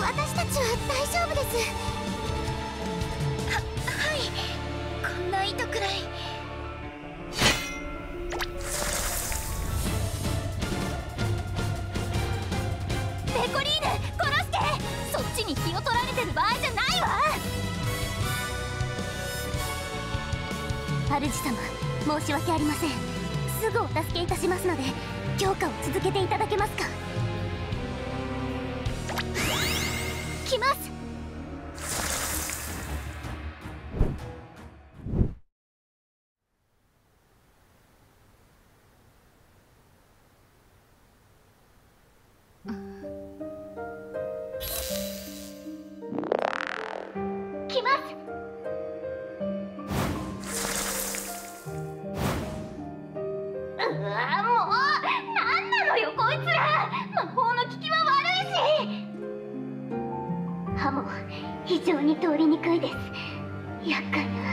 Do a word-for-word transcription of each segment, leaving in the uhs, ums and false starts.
私たちは大丈夫です。は、はい。こんな糸くらい。ペコリーヌ、殺して！そっちに気を取られてる場合じゃないわ。主様、申し訳ありません。すぐお助けいたしますので、強化を続けていただけますか。来ます。来ます。うわ、もうなんなのよこいつら。魔法の効きは悪いし。歯も非常に通りにくいです。厄介な。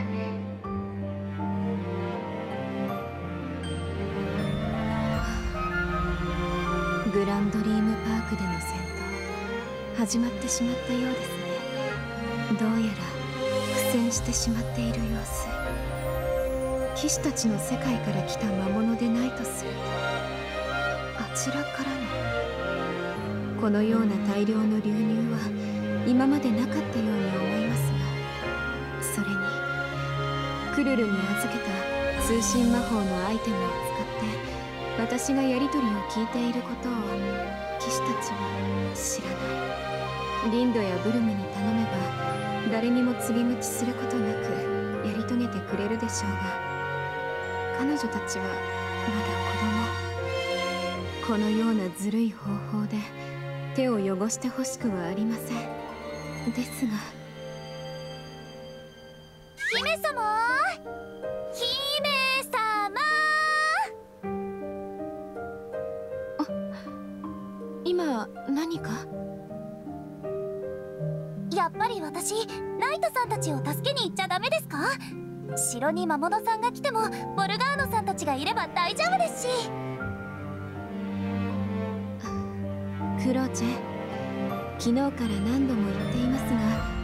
グランドリームパークでの戦闘始まってしまったようですね。どうやら苦戦してしまっている様子。騎士たちの世界から来た魔物でないとすると、あちらからのこのような大量の流入は今までなかったように思いますが、それにクルルに預けた通信魔法のアイテムを使って私がやり取りを聞いていることを騎士たちは知らない。リンドやブルムに頼めば誰にも告げ口することなくやり遂げてくれるでしょうが、彼女たちはまだ子供。このようなずるい方法で手を汚してほしくはありません。ですが、 姫様、姫様。 あ、今何か？ やっぱり私、ナイトさんたちを助けに行っちゃダメですか？城に魔物さんが来てもボルガーノさんたちがいれば大丈夫ですし。 クローチェ、昨日から何度も言っていますが、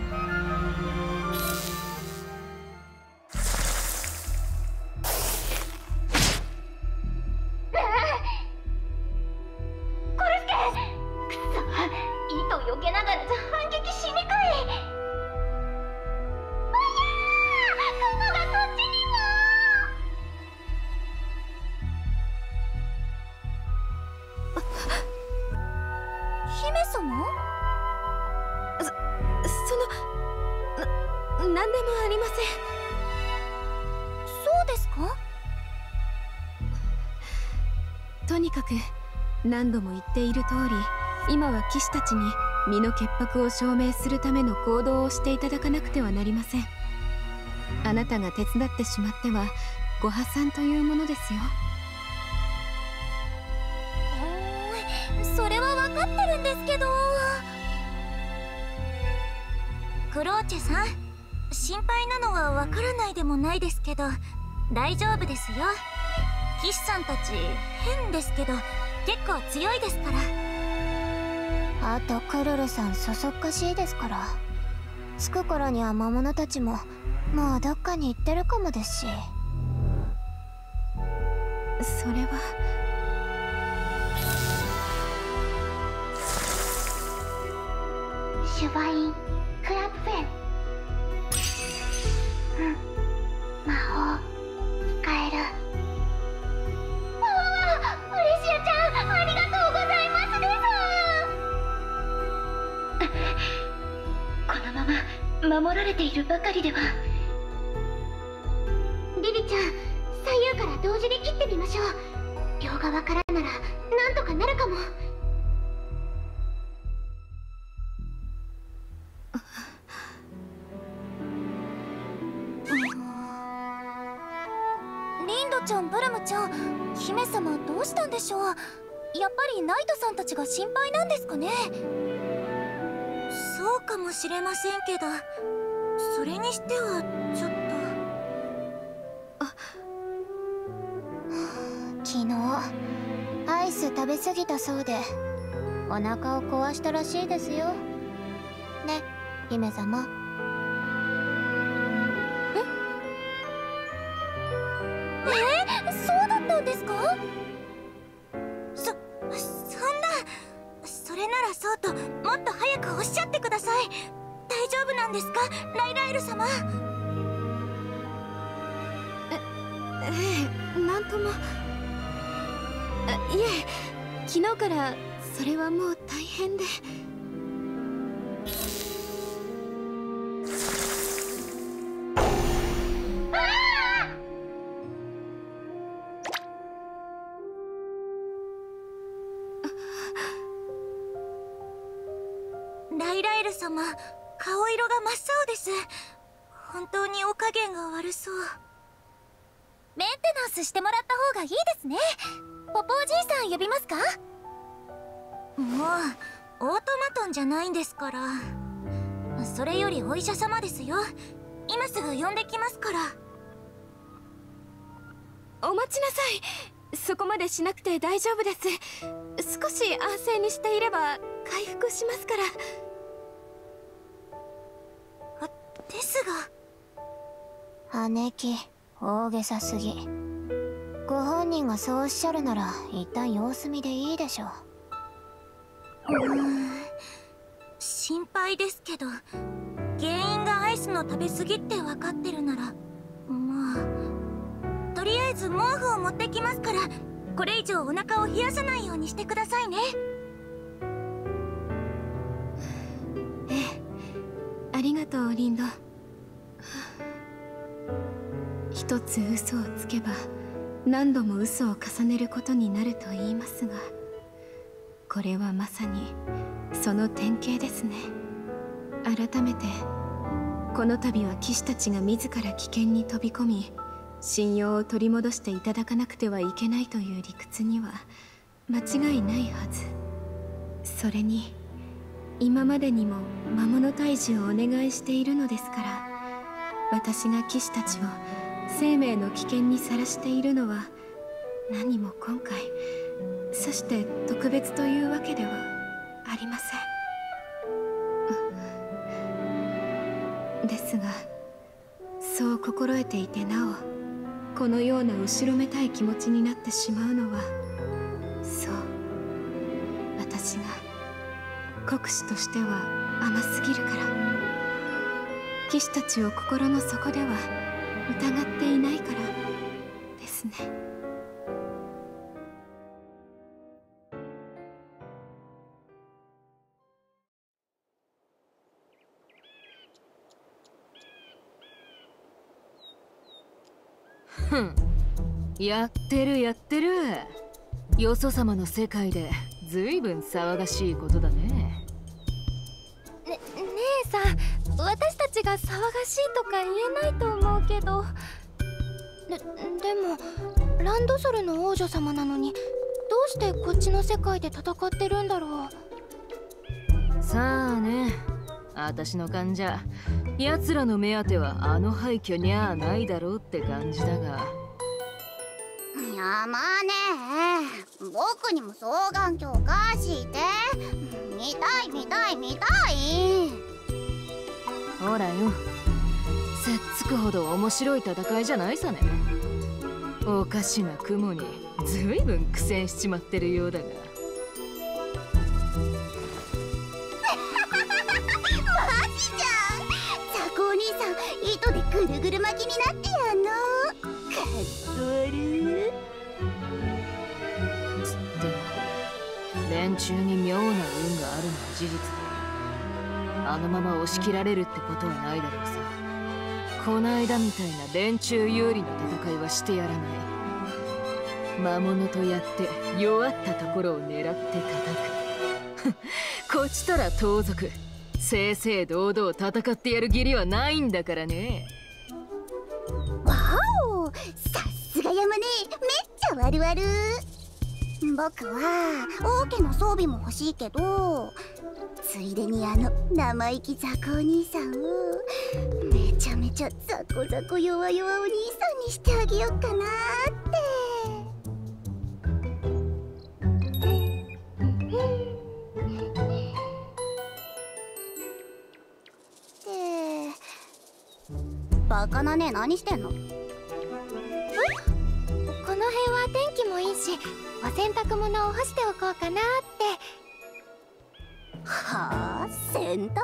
姫様？ そ、その、な、何でもありません。 そうですか？ とにかく何度も言っている通り、今は騎士たちに身の潔白を証明するための行動をしていただかなくてはなりません。あなたが手伝ってしまってはご破産というものですよ。 それは分かってるんですけど。クローチェさん、心配なのは分からないでもないですけど大丈夫ですよ。騎士さんたち変ですけど結構強いですから。あとクルルさんそそっかしいですから、着く頃には魔物たちももうどっかに行ってるかもですし。 それはシュバイン・クラップフェン。うん、魔法使える。わあ、ウレシアちゃんありがとうございますです。このまま守られているばかりでは。リリちゃん、左右から同時に切ってみましょう。両側からならなんとかなるかも。リンドちゃん、ブルムちゃん、姫様どうしたんでしょう。やっぱりナイトさんたちが心配なんですかね。そうかもしれませんけど、それにしてはちょっと。あ、昨日アイス食べ過ぎたそうでお腹を壊したらしいですよ。 ね、姫様。 ええ、そうだったんですか？そ、そんな。それならそうともっと早くおっしゃってください。大丈夫なんですか、ライラエル様？ え、ええ、なんとも。あ、いえ、昨日からそれはもう大変で。 ライラエル様、顔色が真っ青です。本当にお加減が悪そう。メンテナンスしてもらった方がいいですね。ポポおじいさん呼びますか？もうオートマトンじゃないんですから。それよりお医者様ですよ。今すぐ呼んできますから。 お待ちなさい。そこまでしなくて大丈夫です。少し安静にしていれば回復しますから。 あ、ですが。 姉貴、大げさすぎ。ご本人がそうおっしゃるなら一旦様子見でいいでしょう。 うーん、心配ですけど、原因がアイスの食べ過ぎって分かってるなら、まあとりあえず毛布を持ってきますから、これ以上お腹を冷やさないようにしてくださいね。 ええ、ありがとうリンド。一つ嘘をつけば何度も嘘を重ねることになると言いますが、これはまさにその典型ですね。改めてこの度は騎士たちが自ら危険に飛び込み、信用を取り戻していただかなくてはいけないという理屈には間違いないはず。それに今までにも魔物退治をお願いしているのですから、私が騎士たちを生命の危険にさらしているのは何も今回さして特別というわけではありません。ですが、そう心得ていてなおこのような後ろめたい気持ちになってしまうのは、そう、私が国士としては甘すぎるから。騎士たちを心の底では疑っていないからですね。 ふん、やってるやってる。よそ様の世界でずいぶん騒がしいことだね。 ね、姉さん、私たちが騒がしいとか言えないと思うけど。で、でもランドソルの王女様なのに、どうしてこっちの世界で戦ってるんだろう。さあね、私の勘じゃ奴らの目当てはあの廃墟にゃあないだろうって感じだが。 いやまあね、僕にも双眼鏡貸して。見たい見たい見たい。 ほらよ、せっつくほど面白い戦いじゃないさね。おかしな雲にずいぶん苦戦しちまってるようだが。マジじゃん。ザコお兄さん、糸でぐるぐる巻きになってやんの。かっこ悪い。 つっても連中に妙な運があるのは事実だ。あのまま押し切られるってことはないだろうさ。こないだみたいな連中有利な戦いはしてやらない。魔物とやって弱ったところを狙って叩く。こちとら盗賊、正々堂々戦ってやる義理はないんだからね。 わお、さすが山ね、めっちゃ悪悪。僕は王家の装備も欲しいけど、ついでにあの生意気雑魚お兄さんをめちゃめちゃ雑魚雑魚弱々お兄さんにしてあげようかなって。 バカなね、何してんの？ この辺は天気もいいし、お洗濯物を干しておこうかなって。 はあ、洗濯？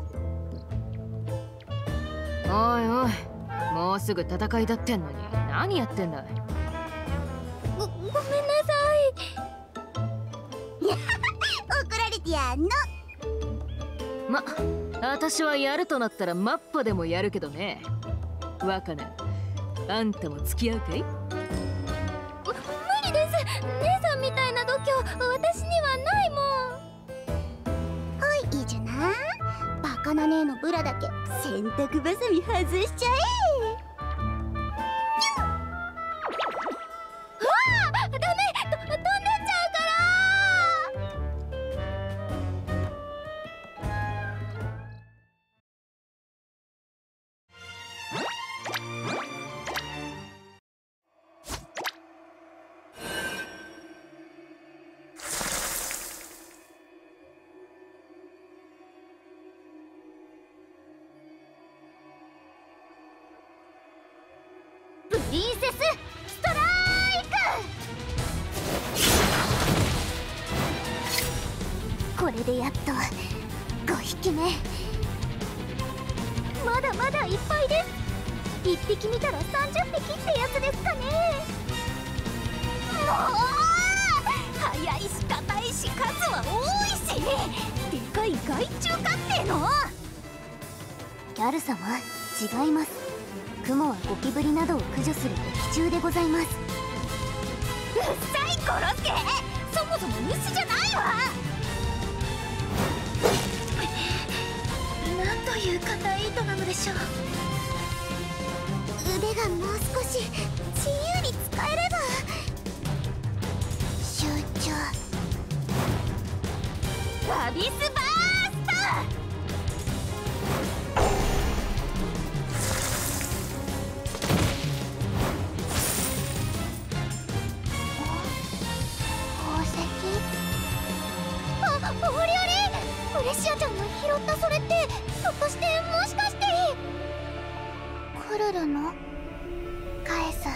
おいおい、もうすぐ戦いだってんのに何やってんだ。 ご、ごめんなさい。 怒られてやんの。 ま、私はやるとなったらマッパでもやるけどね。若菜、あんたも付き合うかい？ 無理です。姉さんみたいな度胸、私にはないもん。 はい、いいじゃない。バカなねのブラだけ洗濯バサミ外しちゃえ。 うわあ、ダメ、と飛んでっちゃうからプリンセスストライク。これでやっとごひきめ。まだまだいっぱいです。いっぴき見たらさんじゅっぴきってやつですかね。もう早いし硬いし数は多いし、でかい害虫かっての。 ギャル様、違います。雲はゴキブリなどを駆除する敵虫でございます。 うっさいコロスケ、そもそも虫じゃないわ。なんという硬い糸なのでしょう。 腕がもう少し自由に使えれば。集中。 アビスバースト。オリオリ、プレシアちゃんが拾ったそれって、ひょっとしてもしかしてクルルの返すね。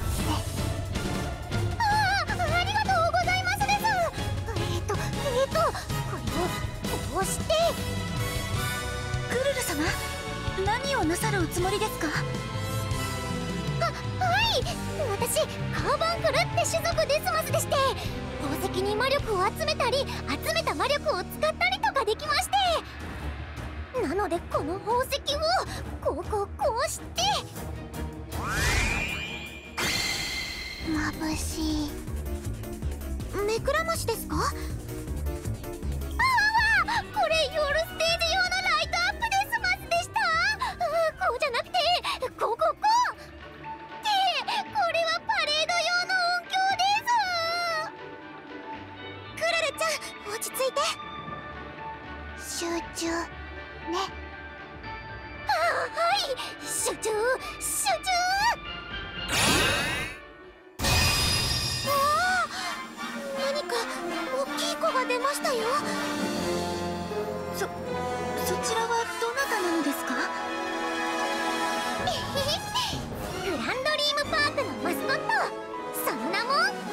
ああ、ありがとうございますです。えっとえっとこれをこうして。クルル様、何をなさるおつもりですか？は、はい、私カーバンフルって種族デスマスでして、宝石に魔力を集めたり集めた魔力を使ったりとかできまして、なのでこの宝石をこうこうこうして眩しい。目くらましですか？ ああ、これ夜ステージ用のライトアップデスマスでした。ああ、こうじゃなくてこうこうこうって、これはパレード用の音響です。 クルルちゃん、落ち着いて。集中ね。 ああ、はい、集中集中。 ああ、何か大きい子が出ましたよ。 そ、そちらはどなたなのですか？グランドリームパークのマスコット、その名も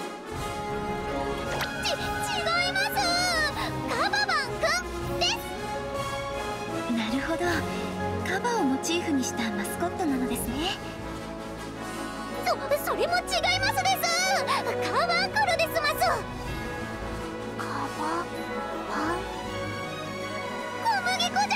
ち、違います、カババンくんです。なるほど、カバをモチーフにしたマスコットなのですね。そ、それも違いますです。カバークルですます。 カバパン。 小麦粉じゃないです。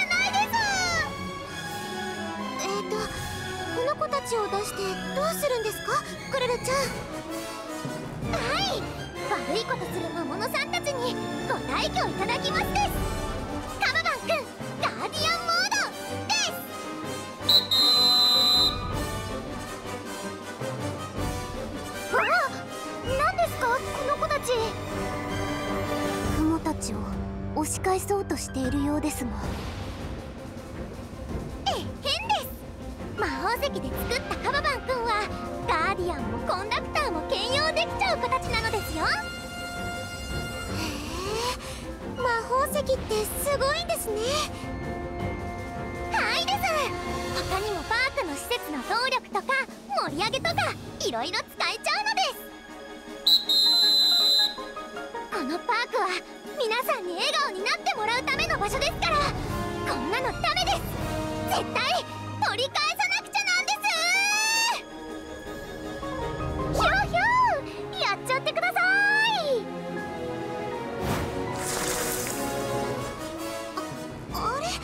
えーとこの子たちを出してどうするんですか、クルルちゃん。 はい、悪いことする魔物さんたちにご退去いただきますです。カババンくん、ガーディアンモードです。ああ、何ですかこの子たち。 雲たちを押し返そうとしているようですが。 えへんです。魔法石で作ったカババンくんはガーディアンもコンダクターも兼用できちゃう形なのですよ。 へえ、魔法石ってすごいんですね。 はいです。他にもパーククの施設の動力とか盛り上げとかいろいろ使えちゃうのです。このパークは皆さんに笑顔になってもらうための場所ですから、こんなのダメです。絶対取り返さなくちゃなんです。ひょうひょう、やっちゃってください。あ、あれで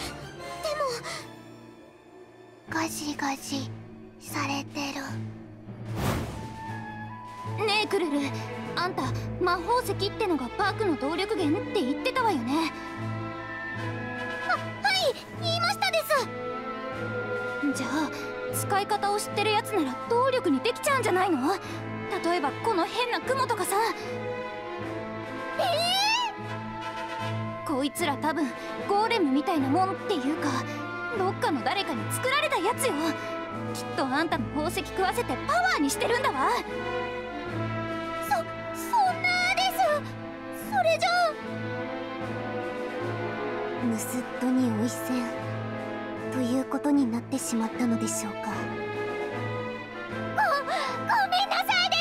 もガジガジされてる。ねえクルル、あんた魔法石ってのがパークの動力源って言ってたわよね。は、はい言いましたです。じゃあ使い方を知ってるやつなら動力にできちゃうんじゃないの？例えばこの変な雲とかさ。えー、こいつら多分ゴーレムみたいなもんっていうか、どっかの誰かに作られたやつよ。きっとあんたの宝石食わせてパワーにしてるんだわ。そ、そんなです。それじゃあ盗っ人においせんということになってしまったのでしょうか。ご、ごめんなさいです。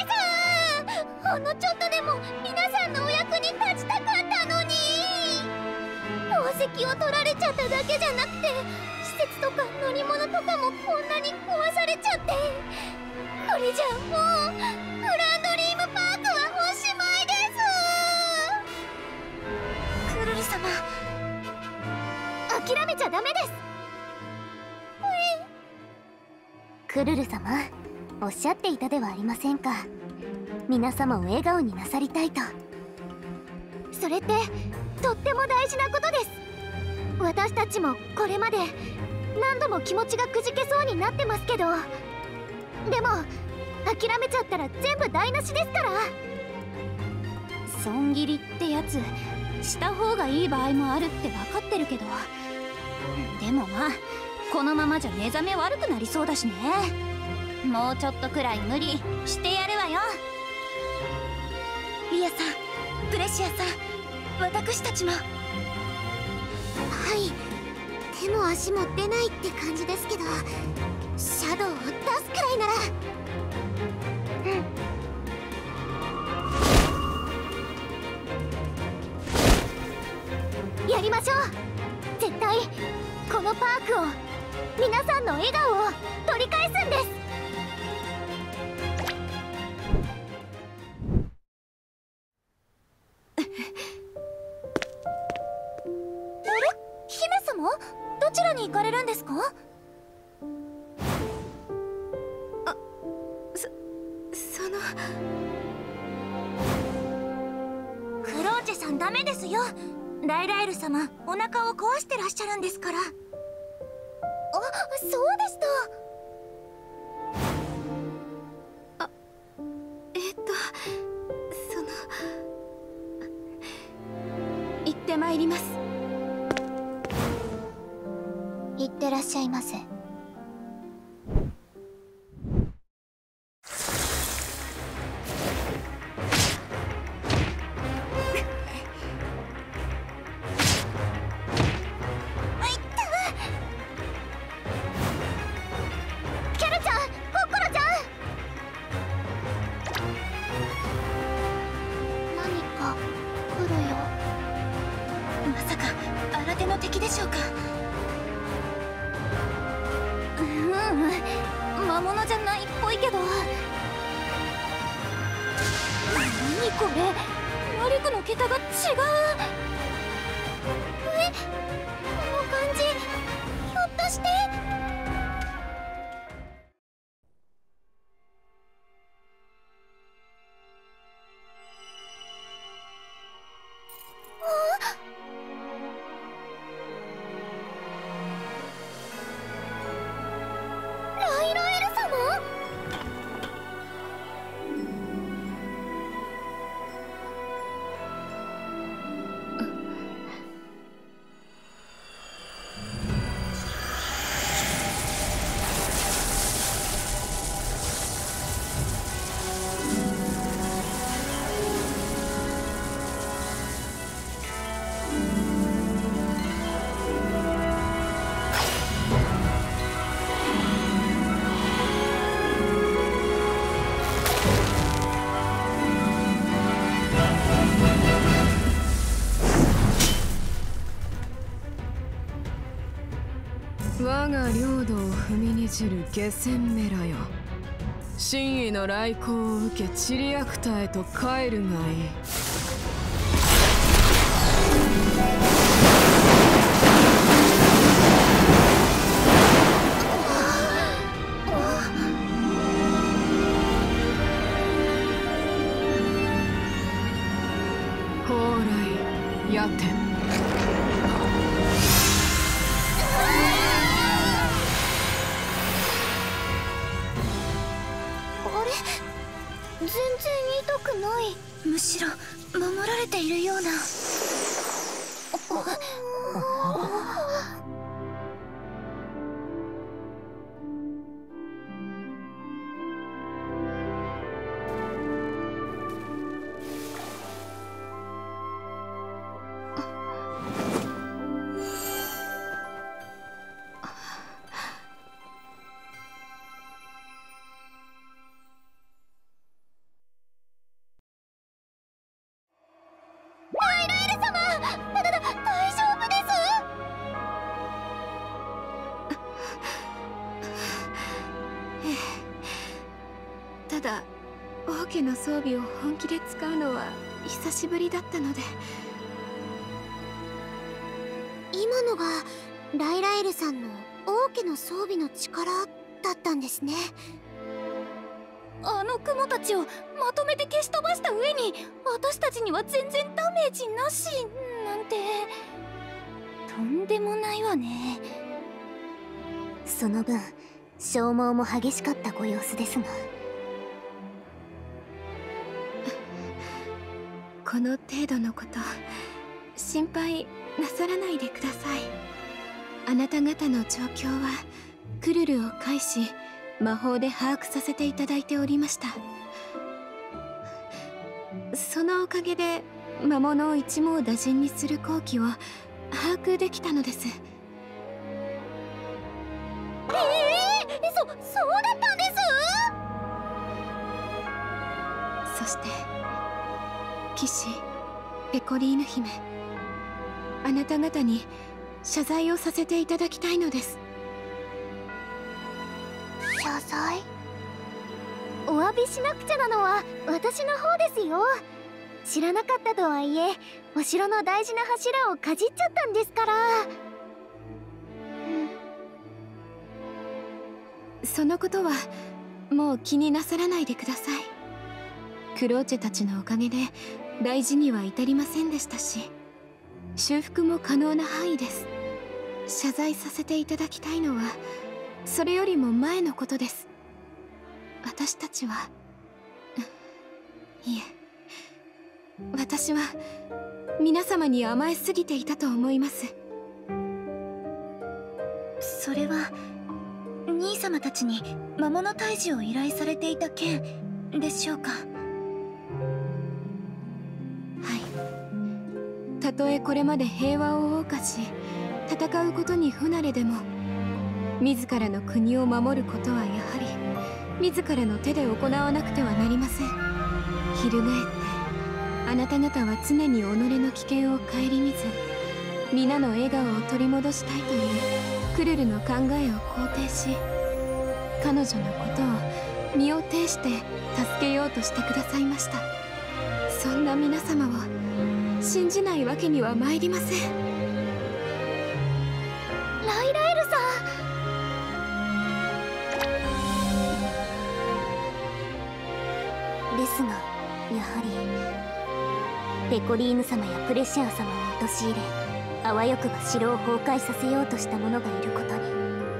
ほんのちょっとでも皆さんのお役に立ちたかったのに。宝石を取られちゃっただけじゃなくて、施設とか乗り物とかもこんなに壊されちゃって、これじゃあもうグランドリームパークはおしまいです。クルル様、諦めちゃダメです。クルル様、おっしゃっていたではありませんか。皆様を笑顔になさりたいと。それってとっても大事なことです。私たちもこれまで何度も気持ちがくじけそうになってますけど、でも諦めちゃったら全部台無しですから。損切りってやつした方がいい場合もあるって分かってるけど、でもまあこのままじゃ目覚め悪くなりそうだしね。もうちょっとくらい無理してやるわよ。リアさん、プレシアさん、私たちも。はい、手も足も出ないって感じですけど、シャドウを出すくらいなら。うん、やりましょう。絶対このパークを、皆さんの笑顔を取り返すんです。あれ、姫様、どちらに行かれるんですか？あ、そ、そのクローチェさんダメですよ。ライラエル様、お腹を壊してらっしゃるんですから。 あ、そうでした。あ、えっとその行ってまいります。行ってらっしゃいませ。敵でしょうか。ううん、魔物じゃないっぽいけど。何これ、魔力の桁が違う。え、この感じ、ひょっとして。 我が領土を踏みにじる下船メラよ、真意の来航を受けチリアクタへと帰るがいい。蓬莱夜天。 全然痛くない。むしろ守られているような。ライラエル様、だだだ大丈夫です。 ただ王家の装備を本気で使うのは久しぶりだったので。 今のがライラエルさんの王家の装備の力だったんですね。あの雲たちをまとめて消し飛ばした上に私たちには全然ダメージなしなんて、とんでもないわね。その分消耗も激しかったご様子ですが。 この程度のこと心配なさらないでください。あなた方の状況はクルルを介し魔法で把握させていただいておりました。そのおかげで魔物を一網打尽にする好機を把握できたのです。 ええー、そ、そうだったんです。 そして騎士ペコリーヌ姫、あなた方に謝罪をさせていただきたいのです。 謝罪？お詫びしなくちゃなのは私の方ですよ。知らなかったとはいえお城の大事な柱をかじっちゃったんですから。 うん、そのことはもう気になさらないでください。クローチェたちのおかげで大事には至りませんでしたし、修復も可能な範囲です。謝罪させていただきたいのはそれよりも前のことです。私たちは、いえ、私は皆様に甘えすぎていたと思います。 それは兄様たちに魔物退治を依頼されていた件でしょうか？ はい。たとえこれまで平和を謳歌し戦うことに不慣れでも、自らの国を守ることはやはり自らの手で行わなくてはなりません。翻ってあなた方は常に己の危険を顧みず、皆の笑顔を取り戻したいというクルルの考えを肯定し、彼女のことを身を挺して助けようとしてくださいました。そんな皆様を信じないわけには参りません。 ライラエルさんですが、やはりペコリーヌ様やプレシア様を陥れ、あわよくば城を崩壊させようとした者がいることに。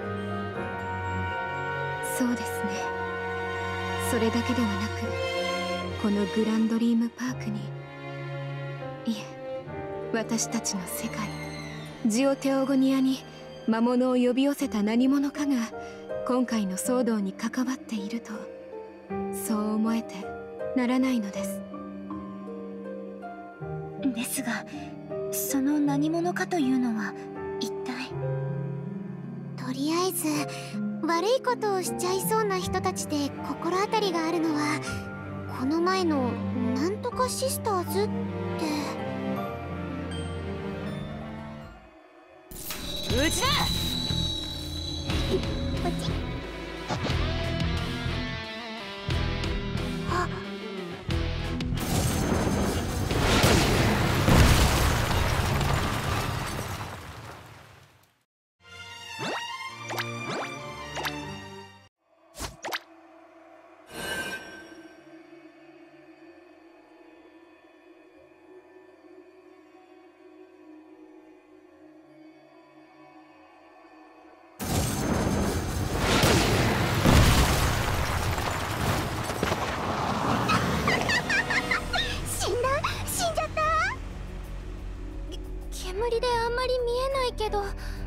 そうですね。それだけではなく、このグランドリームパークに、いえ、私たちの世界ジオテオゴニアに魔物を呼び寄せた何者かが今回の騒動に関わっていると、そう思えてならないのです。 ですが、その何者かというのは一体？とりあえず悪いことをしちゃいそうな人たちで心当たりがあるのは、この前のなんとかシスターズって。 うちだ。 じ。あっ、死んだ、死んじゃった。 煙であんまり見えないけど。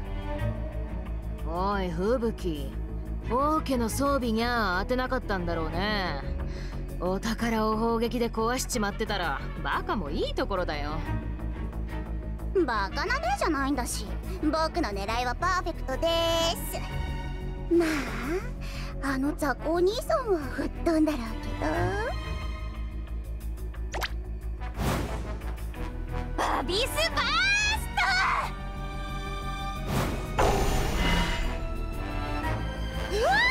おい吹雪、王家の装備にゃ当てなかったんだろうね。お宝を砲撃で壊しちまってたらバカもいいところだよ。 バカなねじゃないんだし、僕の狙いはパーフェクトです。まああの雑魚お兄さんは吹っ飛んだろうけど。バビスバースト。うわ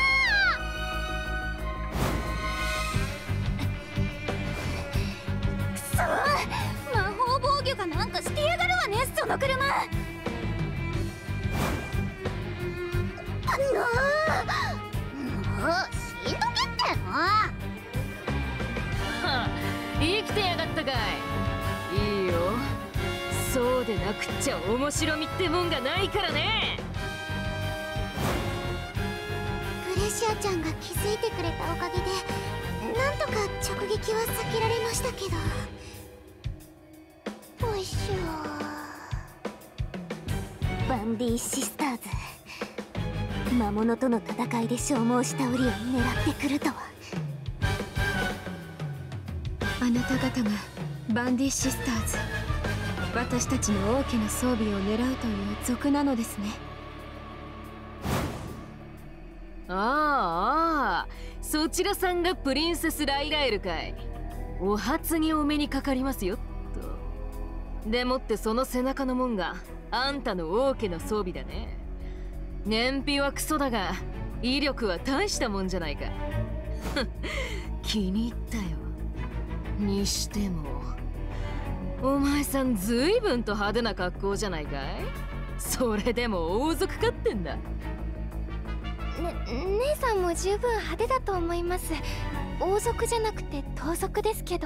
ー、くそ、魔法防御がなんかしてやがるわね、その車。あのー、もう死んどけっての。 はあ、生きてやがったかい。いいよ、そうでなくっちゃ面白みってもんがないからね。 グレシアちゃんが気づいてくれたおかげでなんとか直撃は避けられましたけど。おいしょ。バンディシスターズ、魔物との戦いで消耗した檻を狙ってくるとは。 あなた方がバンディシスターズ、私たちの王家の装備を狙うという族なのですね。 ああ、そちらさんがプリンセス・ライラエルかい。お初にお目にかかりますよっと。でもってその背中のもんがあんたの王家の装備だね。燃費はクソだが威力は大したもんじゃないか。気に入ったよ。にしてもお前さんずいぶんと派手な格好じゃないかい。それでも王族かってんだ。 ね、姉さんも十分派手だと思います。王族じゃなくて盗賊ですけど。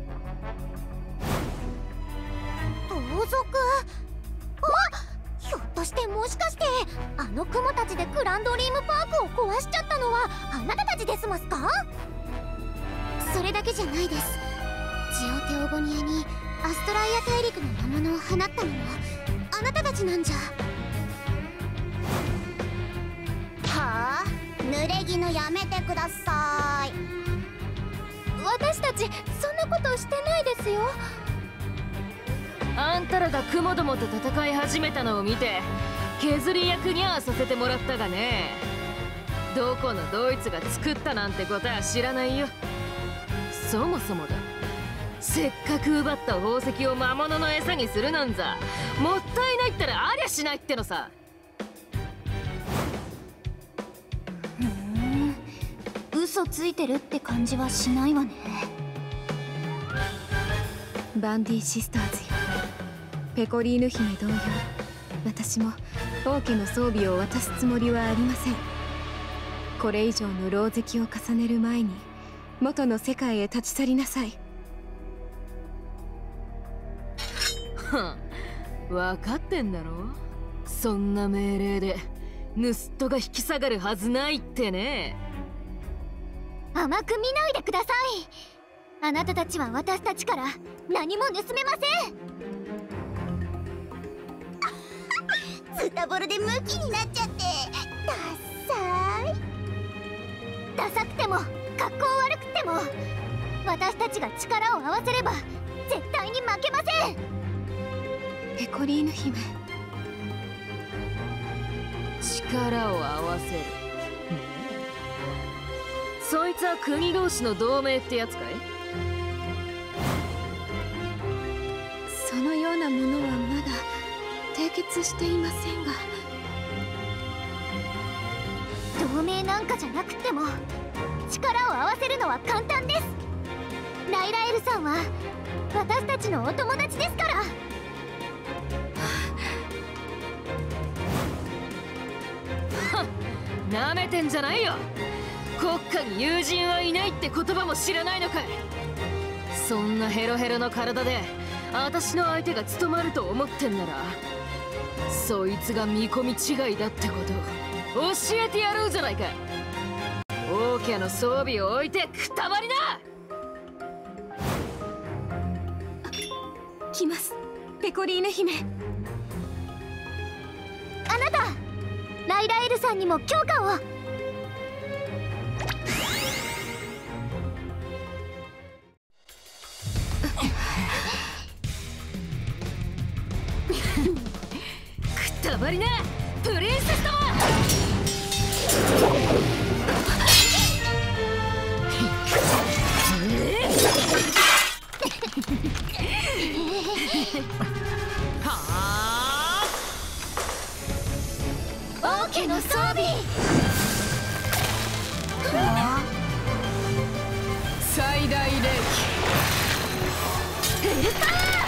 盗賊？あ、ひょっとしてもしかしてあの雲たちでグランドリームパークを壊しちゃったのはあなたたちですますか？それだけじゃないです。ジオテオゴニアにアストライア大陸の魔物を放ったのもあなたたちなんじゃ。はあ、濡れ衣やめてください。 私たちそんなことしてないですよ。 あんたらがクモどもと戦い始めたのを見て削り役にゃさせてもらったがね。どこのドイツが作ったなんてことは知らないよ。そもそもだ、せっかく奪った宝石を魔物の餌にするなんざもったいないったらありゃしないってのさ。 ふん、嘘ついてるって感じはしないわね。 バンディシスターズよ、ペコリーヌ姫同様、私も王家の装備を渡すつもりはありません。これ以上の狼藉を重ねる前に元の世界へ立ち去りなさい。 ふん、分かってんだろ。そんな命令で盗人が引き下がるはずないってね。 甘く見ないでください。あなたたちは私たちから何も盗めません。ズタボロでムキになっちゃってダッサーい。ダサくても格好悪くても私たちが力を合わせれば絶対に負けません。 ペコリーヌ姫、 力を合わせる。そいつは国同士の同盟ってやつかい？ そのようなものはまだ締結していませんが。 同同盟なんかじゃなくても力を合わせるのは簡単です。ライラエルさんは私たちのお友達ですから。 なめてんじゃないよ。国家に友人はいないって言葉も知らないのかい。そんなヘロヘロの体で私の相手が務まると思ってんなら、そいつが見込み違いだってことを教えてやろうじゃないか。王家の装備を置いてくたばりな。 来ます、ペコリーヌ姫。 あなたライラエルさんにも許可を。 くたばりなプリンセス様。はあ王家の装備。 最大霊気フルパワー。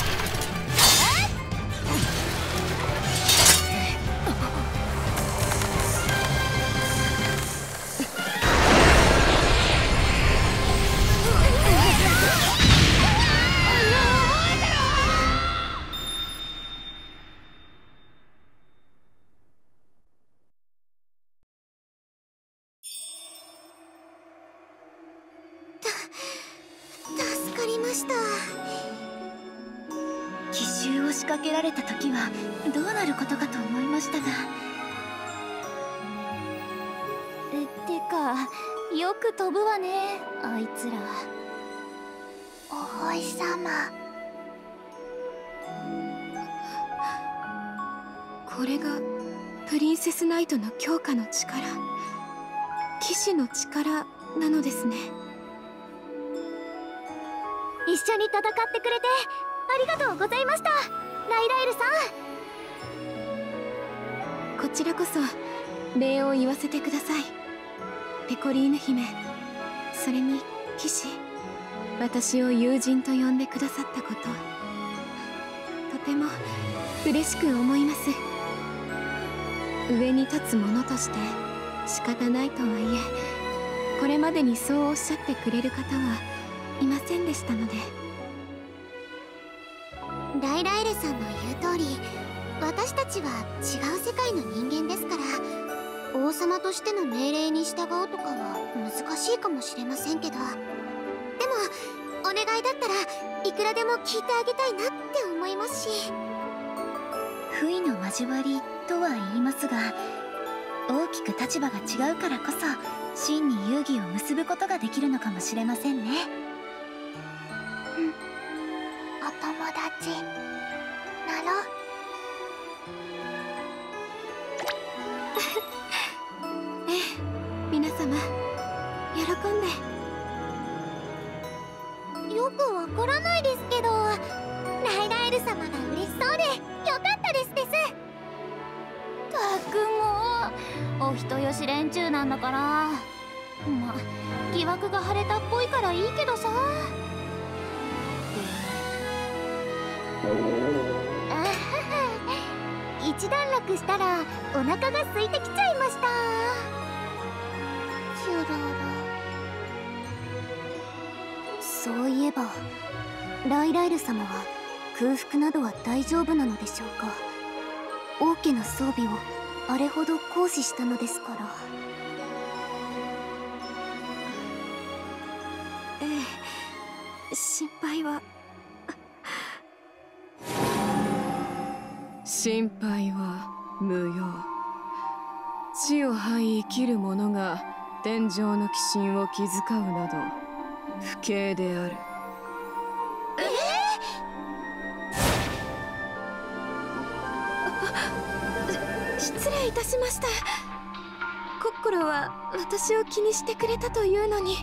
助かりました。奇襲を仕掛けられた時はどうなることかと思いましたが。えってかよく飛ぶわねあいつら。お星様。 これがプリンセスナイトの強化の力、騎士の力なのですね。 一緒に戦ってくれてありがとうございましたライラエルさん。こちらこそ礼を言わせてくださいペコリーヌ姫。それに騎士、私を友人と呼んでくださったこと、とても嬉しく思います。上に立つ者として仕方ないとはいえ、これまでにそうおっしゃってくれる方はいませんでしたので。 ライラエルさんの言う通り、私たちは違う世界の人間ですから、王様としての命令に従うとかは難しいかもしれませんけど、でもお願いだったらいくらでも聞いてあげたいなって思いますし。不意の交わりとは言いますが、大きく立場が違うからこそ真に友誼を結ぶことができるのかもしれませんね。うん、お友達なろ。 ええ、皆様喜んで。 よくわからないですけど、ライラエル様が嬉しそうでよかったですです。たくもお人よし連中なんだから。ま、疑惑が晴れたっぽいからいいけどさ。あはは、一段落したらお腹が空いてきちゃいました。チュロロ。そういえばライラエル様は空腹などは大丈夫なのでしょうか。王家の装備をあれほど行使したのですから。 ええ、心配は。 心配は無用。地を這い生きる者が天上の鬼神を気遣うなど不敬である。 失礼いたしました。コッコロは私を気にしてくれたというのに。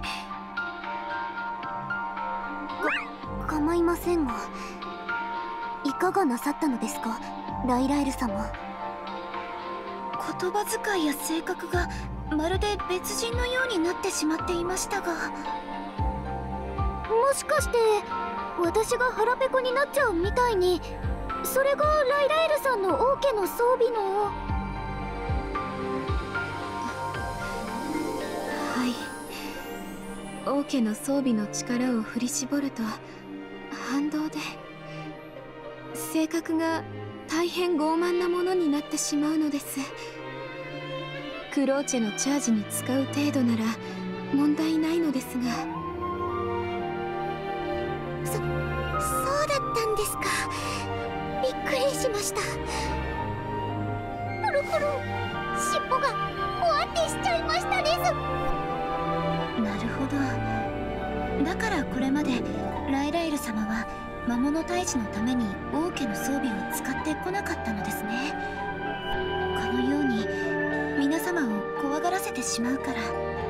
か、構いませんが、いかがなさったのですかライラエル様。言葉遣いや性格がまるで別人のようになってしまっていましたが、もしかして私が腹ペコになっちゃうみたいに、それがライラエルさんの王家の装備の。 はい、王家の装備の力を振り絞ると反動で性格が大変傲慢なものになってしまうのです。クローチェのチャージに使う程度なら問題ないのですが。 そ、そうだったんですか。びっくりしました。プルプル、尻尾がほわってしちゃいましたです。なるほど。だからこれまでライラエル様は魔物退治のために王家の装備を使ってこなかったのですね。このように皆様を怖がらせてしまうから。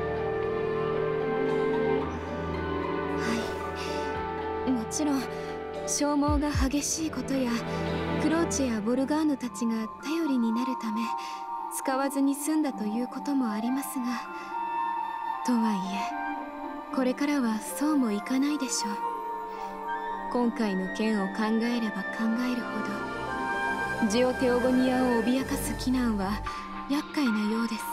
はい、もちろん消耗が激しいことやクローチェやボルガーヌたちが頼りになるため使わずに済んだということもありますが、とはいえこれからはそうもいかないでしょう。今回の件を考えれば考えるほどジオテオゴニアを脅かす危難は厄介なようです。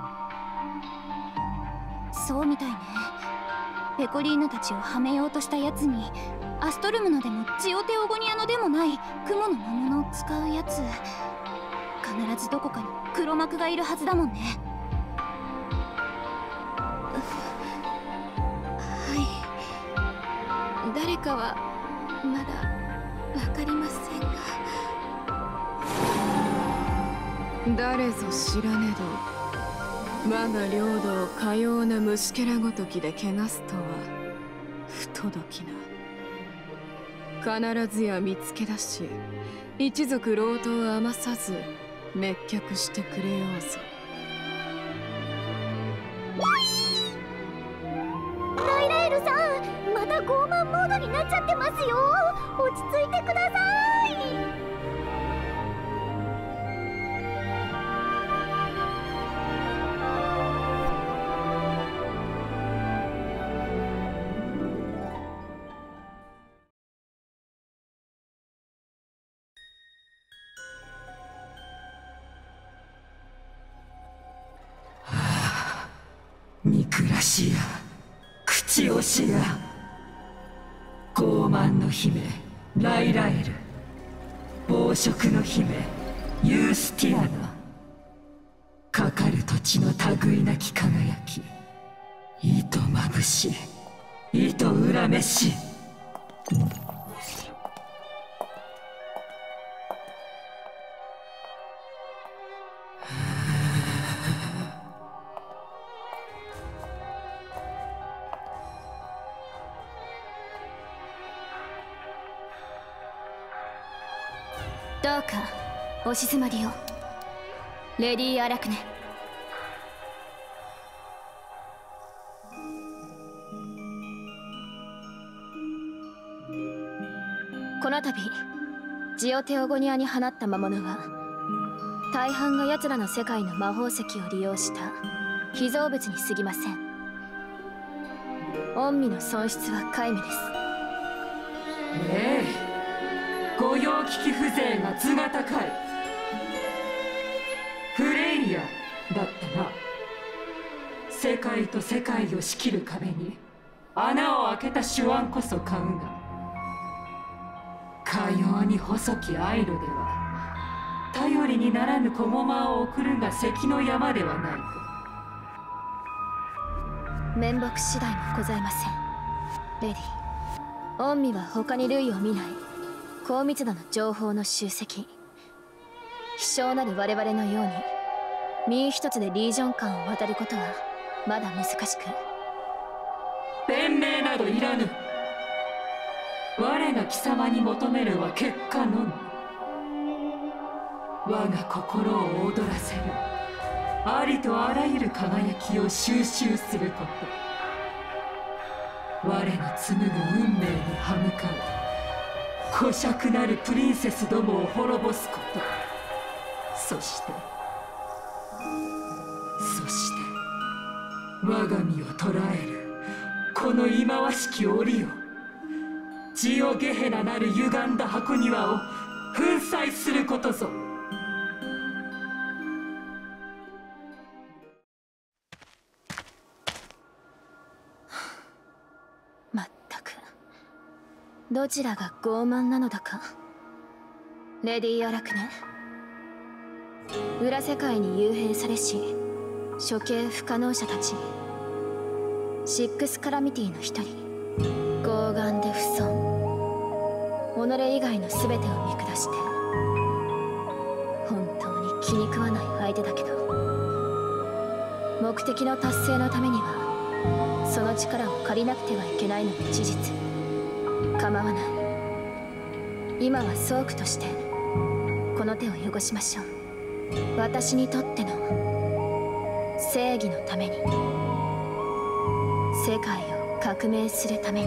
そうみたいね。ペコリーヌたちをはめようとしたやつにアストルムのでもジオテオゴニアのでもない雲の魔物を使うやつ、必ずどこかに黒幕がいるはずだもんね。 はい、誰かはまだわかりませんが。 誰ぞ知らねど我が領土をかような虫けらごときで汚すとは不届きな。必ずや見つけ出し一族老頭を余さず滅却してくれようぞ。 ライラエルさん、また傲慢モードになっちゃってますよ。落ち着いてください。 憎らしや口惜しや傲慢の姫ライラエル、暴食の姫ユースティアナ、かかる土地の類なき輝き、いとまぶしいと恨めし。 どうかお静まりを、レディー・アラクネ。この度ジオテオゴニアに放った魔物は大半が奴らの世界の魔法石を利用した被造物に過ぎません。御身の損失は皆無です。 ええ、御用聞き風情が頭が高い。フレイヤだったな。世界と世界を仕切る壁に穴を開けた手腕こそ買うが、かように細きアイロでは頼りにならぬ小駒を送るが関の山ではないか。 面目次第もございません、レディ。御身は他に類を見ない高密度の情報の集積。希少なる我々のように身一つでリージョン間を渡ることはまだ難しく。 弁明などいらぬ。我が貴様に求めるは結果のみ。我が心を躍らせるありとあらゆる輝きを収集すること。我の紡ぐ運命に歯向かう小尺なるプリンセスどもを滅ぼすこと。そしてそして我が身を捕らえるこの忌まわしき檻よ、ジオゲヘナなる歪んだ箱庭を粉砕することぞ。 まったく、どちらが傲慢なのだか。レディ・アラクネ、裏世界に幽閉されし処刑不可能者たち、シックスカラミティの一人、傲岸で不遜、己以外の全てを見下して、本当に気に食わない相手だけど、目的の達成のためにはその力を借りなくてはいけないのも事実。構わない、今はソークとしてこの手を汚しましょう。私にとっての正義のために、世界を革命するために。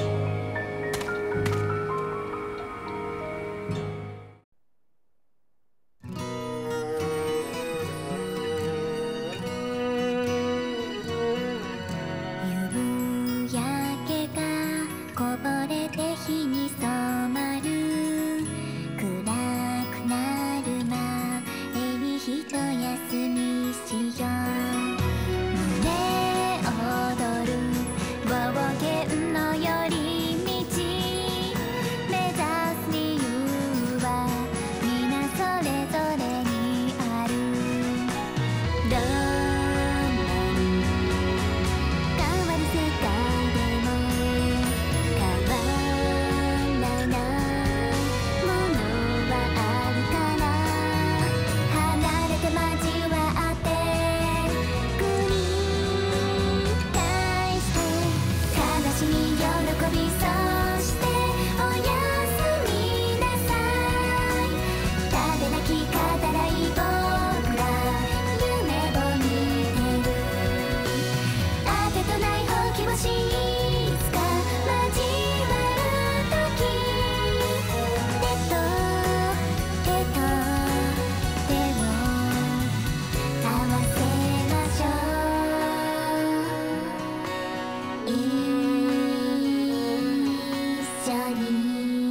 夕焼けがこぼれて日に染まる、暗くなる前にひと休みしよう。胸躍る冒険の寄り道、目指す理由は皆それぞれにある。どんなに変わる世界でも変わらないものはあるから、離れて交わって繰り返して、悲しみ喜び、そしておやすみなさい。種なき語らい僕ら夢を見てる、あてとないほうき星いつか交わるとき、手と手と手を合わせましょう、一緒に。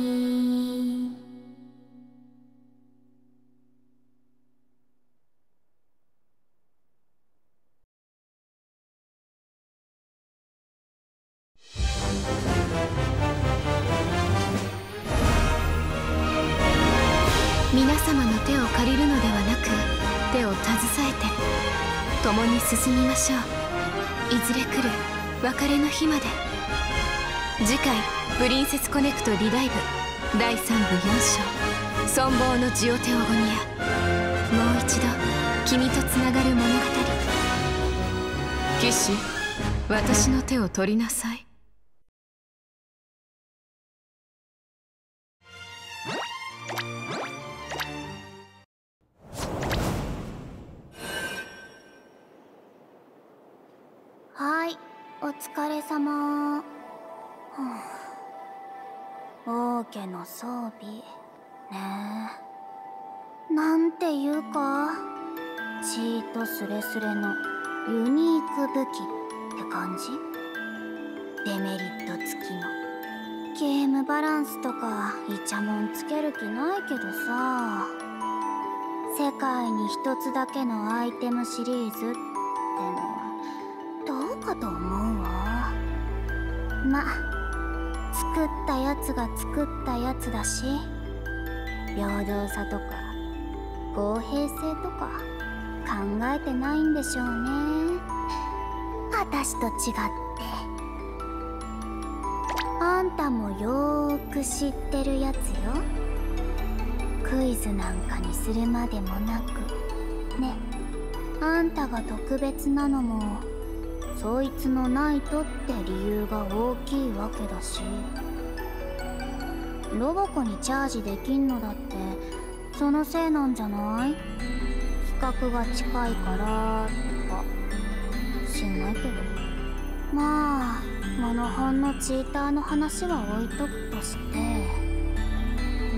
皆様の手を借りるのではなく、手を携えて共に進みましょう。いずれ来る別れの日まで。次回「プリンセスコネクトリライブ」だいさんぶよん章「存亡のジオテオゴニア」。もう一度君とつながる物語。騎士、私の手を取りなさい。 はい、お疲れ様。はあ、王家の装備ねえ、なんていうかチートスレスレのユニーク武器って感じ。デメリット付きの。ゲームバランスとかイチャモンつける気ないけどさ、世界に一つだけのアイテムシリーズってのはどうかと思うわ。ま、作ったやつが作ったやつだし、平等さとか公平性とか考えてないんでしょうね、私と違って。あんたもよーく知ってるやつよ。クイズなんかにするまでもなくね。あんたが特別なのもそいつのないとって理由が大きいわけだし、ロボコにチャージできんのだってそのせいなんじゃない？規格が近いからとか知んないけど。まあモノホンのチーターの話は置いとくとして、うー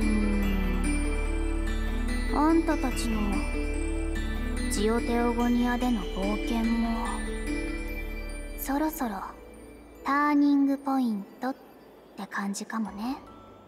ん、あんたたちのジオテオゴニアでの冒険もそろそろターニングポイントって感じかもね。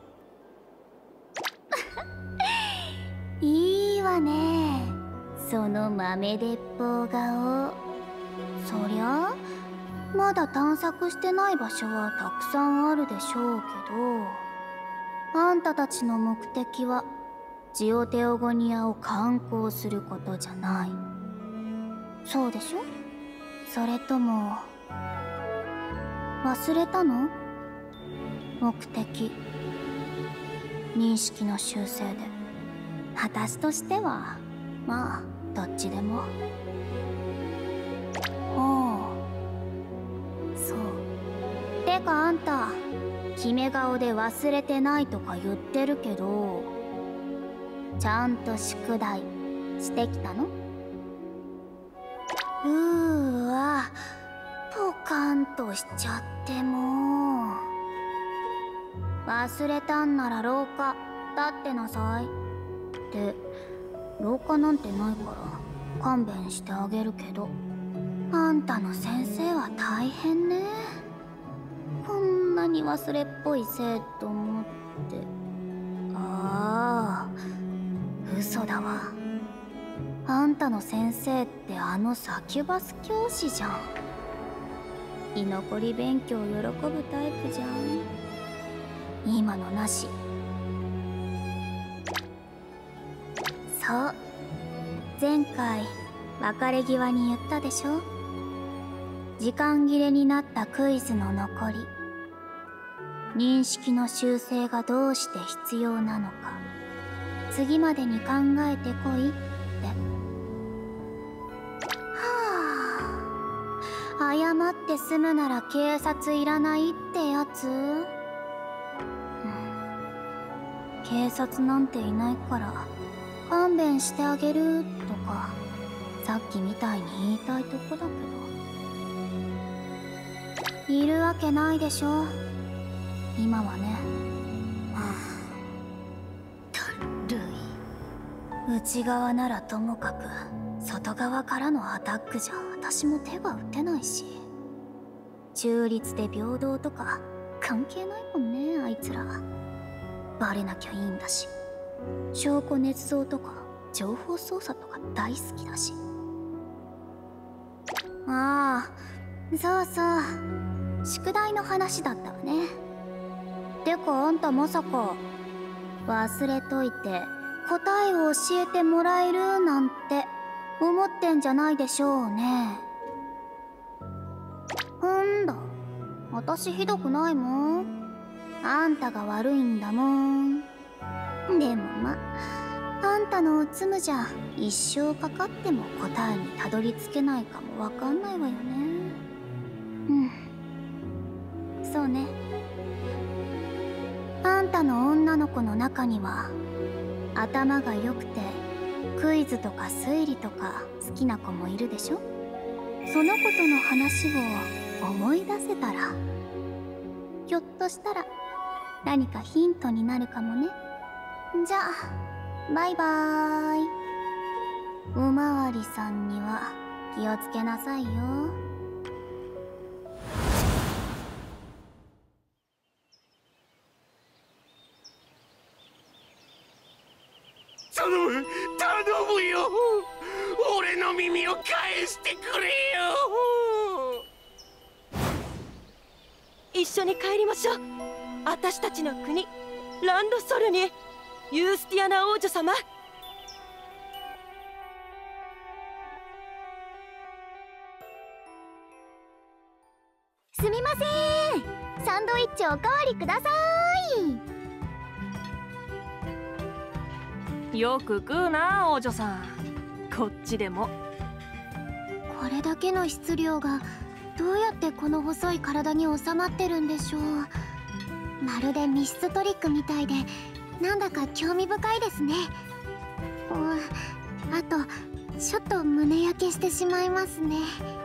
いいわね、その豆鉄砲顔。そりゃまだ探索してない場所はたくさんあるでしょうけど、あんたたちの目的はジオテオゴニアを観光することじゃない。そうでしょ？それとも忘れたの？目的、認識の修正で。私としてはまあどっちでも。ほう、そう。てかあんた決め顔で忘れてないとか言ってるけど、ちゃんと宿題してきたの？うーわ、ポカンとしちゃってもう。忘れたんなら廊下立ってなさい。で、廊下なんてないから勘弁してあげるけど、あんたの先生は大変ね。こんなに忘れっぽい生徒もって。ああ、嘘だわ。あんたの先生ってあのサキュバス教師じゃん。居残り勉強喜ぶタイプじゃん。今のなし。そう、前回別れ際に言ったでしょ。時間切れになったクイズの残り、認識の修正がどうして必要なのか次までに考えてこいって。はあ、謝って済むなら警察いらないってやつ？うん、警察なんていないから勘弁してあげるとかさっきみたいに言いたいとこだけど、いるわけないでしょ今はね。はあ、だるい。内側ならともかく外側からのアタックじゃ私も手が打てないし、中立で平等とか関係ないもんね。あいつらバレなきゃいいんだし、証拠捏造とか情報操作とか大好きだし。ああ、そうそう、宿題の話だったわね。てかあんたまさか忘れといて答えを教えてもらえるなんて思ってんじゃないでしょうね。ほんだ、私ひどくないもん。あんたが悪いんだもん。でもま、あんたのおつむじゃ一生かかっても答えにたどり着けないかもわかんないわよね。うん、そうね。あんたの女の子の中には頭が良くてクイズとか推理とか好きな子もいるでしょ。その子との話を思い出せたら、ひょっとしたら何かヒントになるかもね。じゃあバイバーイ。おまわりさんには気をつけなさいよ。 頼む、頼むよ。俺の耳を返してくれよ。 一緒に帰りましょう。私たちの国ランドソルに。ユースティアナ王女様。 すみません、サンドイッチおかわりください。よく食うな王女さん。こっちでも。 これだけの質量がどうやってこの細い体に収まってるんでしょう。まるで密室トリックみたいでなんだか興味深いですね。うん、あとちょっと胸焼けしてしまいますね。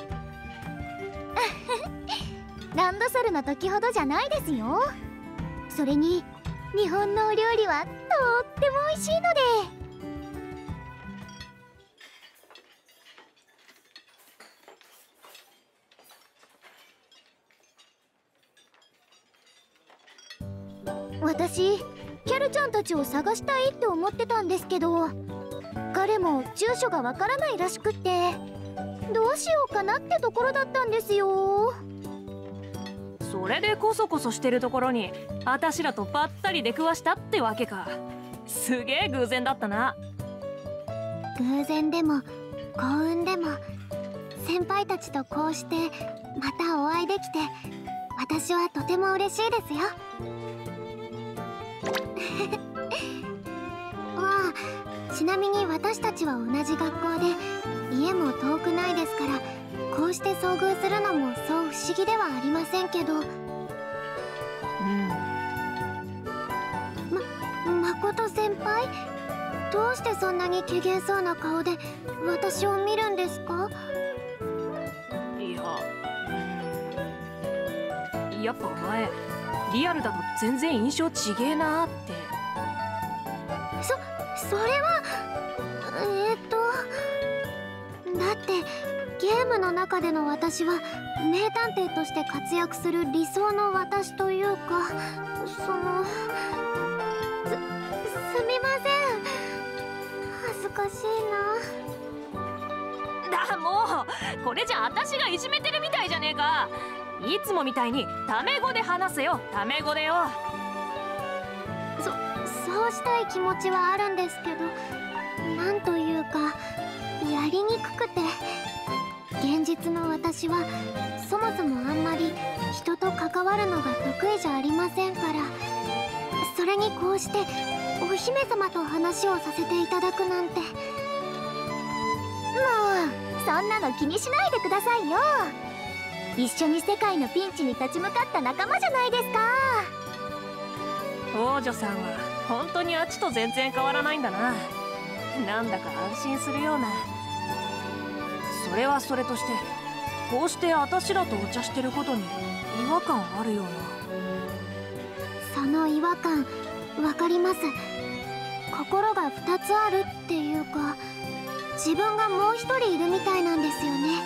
ランドソルの時ほどじゃないですよ。それに日本のお料理はとっても美味しいので。 私キャルちゃんたちを探したいって思ってたんですけど、彼も住所がわからないらしくって、どうしようかなってところだったんですよ。 それでコソコソしてるところにあたしらとばったり出くわしたってわけか。すげえ偶然だったな。 偶然でも幸運でも、先輩たちとこうしてまたお会いできて、私はとても嬉しいですよ。わあ、ちなみに私たちは同じ学校で家も遠くないですから、こうして遭遇するのもそう不思議ではありませんけど。うん。ま、誠先輩、どうしてそんなに怪げそうな顔で私を見るんですか？ いや、やっぱお前リアルだと全然印象ちげえなーって。 そ、それはえー、っとだってゲームの中での私は名探偵として活躍する理想の私というか、そのす、すみません、恥ずかしいな。だ、もうこれじゃあたしがいじめてるみたいじゃねえか。いつもみたいにタメ語で話せよ、タメ語でよ。 そ、そうしたい気持ちはあるんですけど、なんというかやりにくくて。現実の私はそもそもあんまり人と関わるのが得意じゃありませんから、それにこうしてお姫様と話をさせていただくなんて。もうそんなの気にしないでくださいよ。一緒に世界のピンチに立ち向かった仲間じゃないですか。 王女さんは本当にあっちと全然変わらないんだな。なんだか安心するような。それはそれとして、こうしてあたしらとお茶してることに違和感あるような。 その違和感わかります。心がふたつあるっていうか、自分がもう一人いるみたいなんですよね。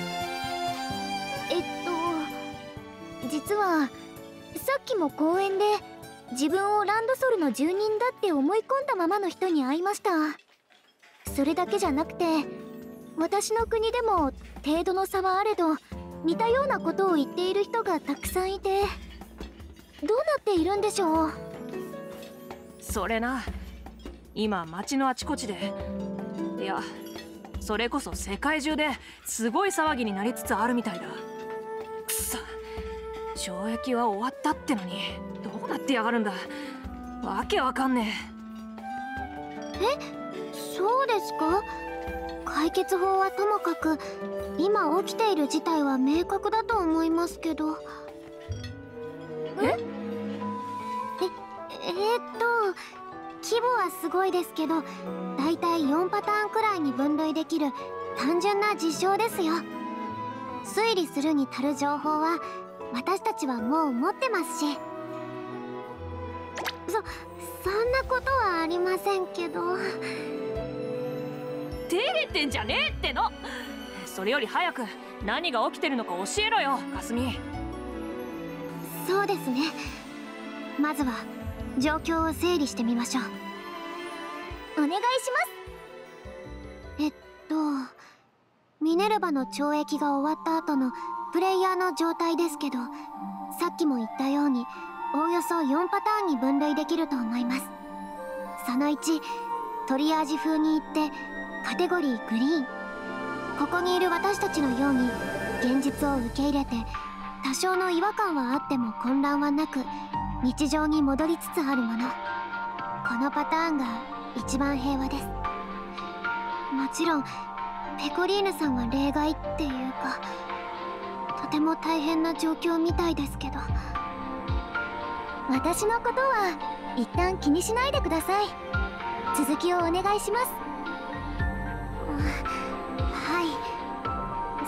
えっと実はさっきも公園で自分をランドソルの住人だって思い込んだままの人に会いました。それだけじゃなくて、私の国でも程度の差はあれど似たようなことを言っている人がたくさんいて、どうなっているんでしょう。 それな、今街のあちこちで、いやそれこそ世界中ですごい騒ぎになりつつあるみたいだ。くそ、懲役は終わったってのにどうなってやがるんだ。わけわかんねえ。え、そうですか？解決法はともかく、今起きている事態は明確だと思いますけど。え？え、えー、っと規模はすごいですけど、だいたいよんパターンくらいに分類できる単純な事象ですよ。推理するに足る情報は私たちはもう持ってますし。そ、そんなことはありませんけど。 照れてんじゃねえっての。それより早く何が起きてるのか教えろよ、かすみ。 そうですね、まずは状況を整理してみましょう。お願いします。えっとミネルヴァの懲役が終わった後のプレイヤーの状態ですけど、さっきも言ったようにおおよそよんパターンに分類できると思います。そのいち、トリアージ風に言ってカテゴリーグリーン。ここにいる私たちのように現実を受け入れて、多少の違和感はあっても混乱はなく日常に戻りつつあるもの。このパターンが一番平和です。もちろんペコリーヌさんは例外っていうか、とても大変な状況みたいですけど。私のことは一旦気にしないでください。続きをお願いします。はい。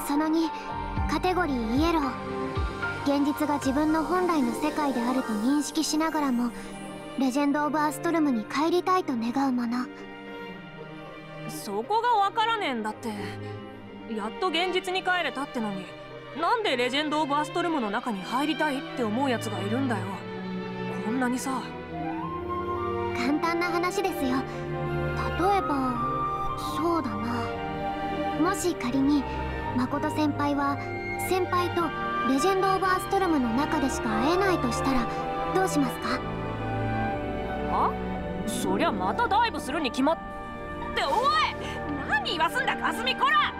そのに、カテゴリーイエロー。現実が自分の本来の世界であると認識しながらもレジェンド・オブ・アストルムに帰りたいと願うもの。 そこがわからねえんだって。やっと現実に帰れたってのに、なんでレジェンド・オブ・アストルムの中に入りたいって思うやつがいるんだよ。こんんなにさ。 簡単な話ですよ。例えばそうだな、もし仮に誠先輩は先輩とレジェンド・オブ・アストロムの中でしか会えないとしたらどうしますか？ あ？そりゃまたダイブするに決まって。おい、何言わすんだかすみこら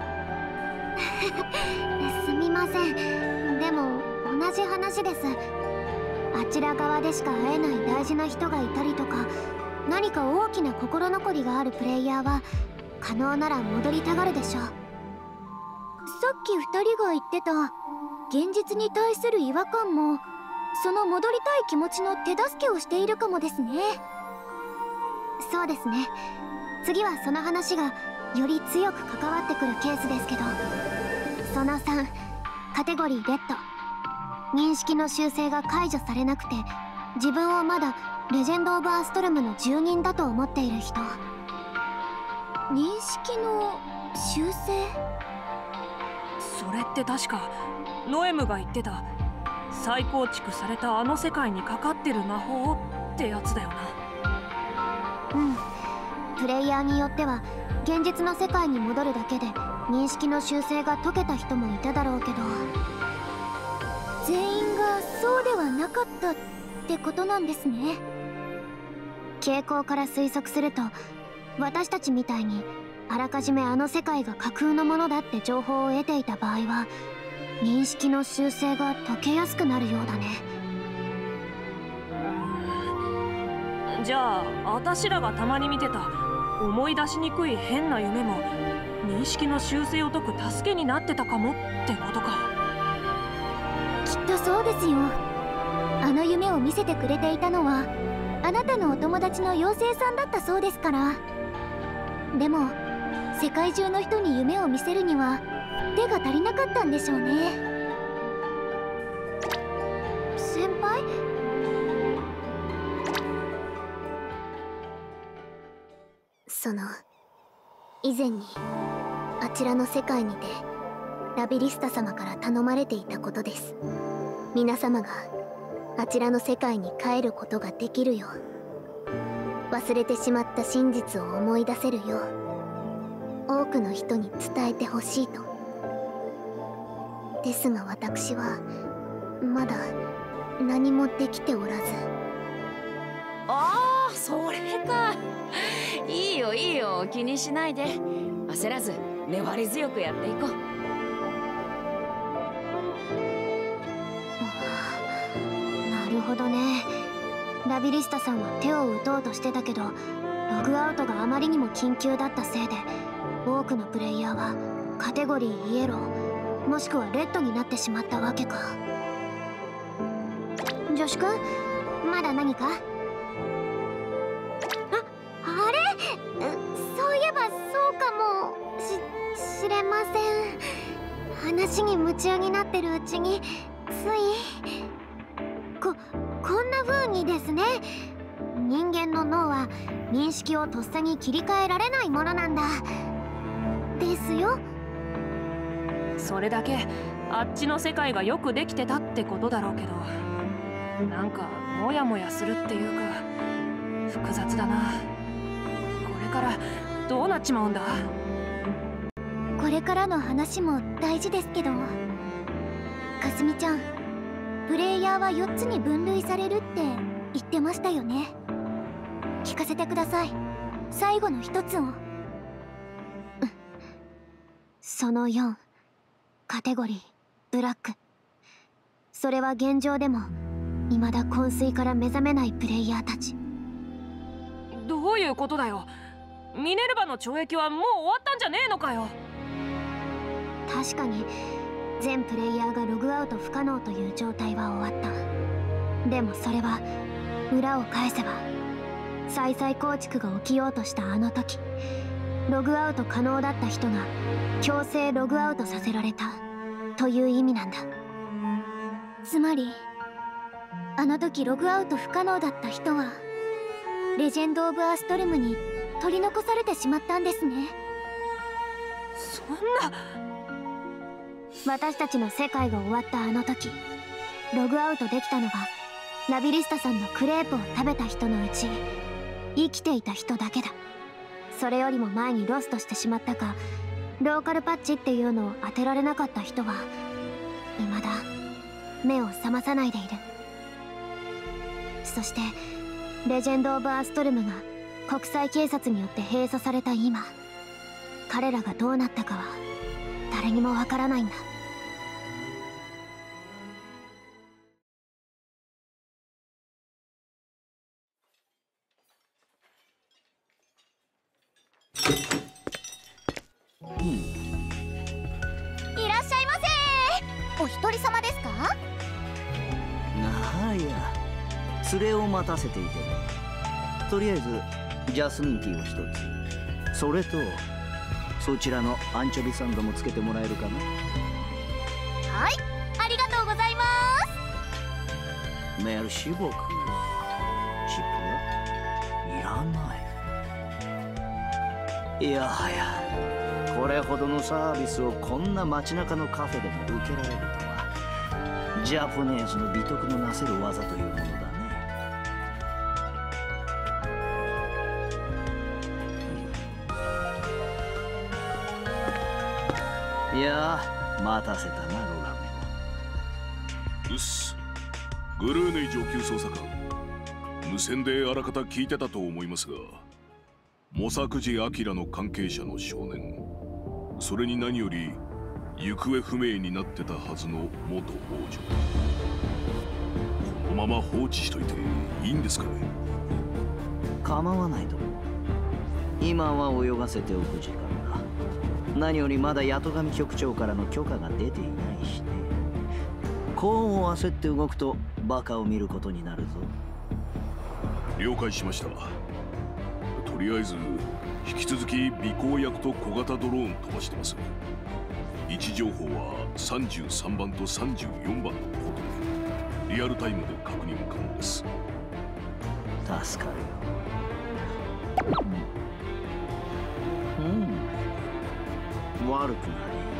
すみません、でも同じ話です。あちら側でしか会えない大事な人がいたりとか、何か大きな心残りがあるプレイヤーは可能なら戻りたがるでしょう。さっきふたりが言ってた現実に対する違和感も、その戻りたい気持ちの手助けをしているかもですね。そうですね、次はその話がより強く関わってくるケースですけど、そのさん、カテゴリーレッド、認識の修正が解除されなくて自分をまだレジェンド・オブ・アストルムの住人だと思っている人。認識の修正？ それって確かノエムが言ってた再構築されたあの世界にかかってる魔法ってやつだよな。 うん、プレイヤーによっては現実の世界に戻るだけで認識の修正が解けた人もいただろうけど、全員がそうではなかったってことなんですね。傾向から推測すると、私たちみたいにあらかじめあの世界が架空のものだって情報を得ていた場合は、認識の修正が解けやすくなるようだね。 じゃあ私らがたまに見てた思い出しにくい変な夢も認識の修正を解く助けになってたかもってことか。 きっとそうですよ。あの夢を見せてくれていたのはあなたのお友達の妖精さんだったそうですから。でも世界中の人に夢を見せるには手が足りなかったんでしょうね。先輩？その以前にあちらの世界にてラビリスタ様から頼まれていたことです。皆様があちらの世界に帰ることができるよう、忘れてしまった真実を思い出せるよう多くの人に伝えてほしいと。ですが私はまだ何もできておらず。 ああ、それか。いいよいいよ、気にしないで。焦らず粘り強くやっていこう。 なるほどね。ラビリスタさんは手を打とうとしてたけど、ログアウトがあまりにも緊急だったせいで多くのプレイヤーはカテゴリーイエローもしくはレッドになってしまったわけか。女子くん、まだ何か？あ、あれ？そういえばそうかもし、しれません。話に夢中になってるうちについこ、こんな風にですね、人間の脳は認識をとっさに切り替えられないものなんだですよ。 それだけあっちの世界がよくできてたってことだろうけど、なんかモヤモヤするっていうか複雑だな。これからどうなっちまうんだ？ これからの話も大事ですけど、かすみちゃん、プレイヤーはよっつに分類されるって言ってましたよね。聞かせてください、最後の一つを。そのよん、カテゴリーブラック。それは現状でも未だ昏睡から目覚めないプレイヤーたち。 どういうことだよ。ミネルヴァの懲役はもう終わったんじゃねえのかよ。 確かに全プレイヤーがログアウト不可能という状態は終わった。でもそれは裏を返せば再々構築が起きようとしたあの時、ログアウト可能だった人が強制ログアウトさせられたという意味なんだ。つまりあの時ログアウト不可能だった人はレジェンド・オブ・アストルムに取り残されてしまったんですね。 そんな。 私たちの世界が終わったあの時、ログアウトできたのはラビリスタさんのクレープを食べた人のうち生きていた人だけだ。それよりも前にロストしてしまったか、ローカルパッチっていうのを当てられなかった人は未だ目を覚まさないでいる。そしてレジェンド・オブ・アストルムが国際警察によって閉鎖された今、彼らがどうなったかは誰にもわからないんだ。 うん、いらっしゃいませ。お一人様ですか？ あいや、連れを待たせていてね。とりあえずジャスミンティーを一つ、それとそちらのアンチョビサンドもつけてもらえるかな。 はい、ありがとうございます。 メルシボク。チップはいらない。いやはや、これほどのサービスをこんな街中のカフェでも受けられるとは、ジャポネーズの美徳のなせる技というものだね。いやー、待たせたな、ロラメ。 うっす、グルーネイ上級捜査官、無線であらかた聞いてたと思いますが、モサクジ・アキラの関係者の少年、それに何より行方不明になってたはずの元王女、このまま放置しといていいんですかね？ 構わないと思う。今は泳がせておく時間だ。何よりまだ八戸上局長からの許可が出ていないしね。こう焦って動くとバカを見ることになるぞ。 了解しました。とりあえず引き続き尾行役と小型ドローン飛ばしてます。位置情報はさんじゅうさんばんとさんじゅうよんばんのことでリアルタイムで確認可能です。 助かるよ。うん、うん悪くない。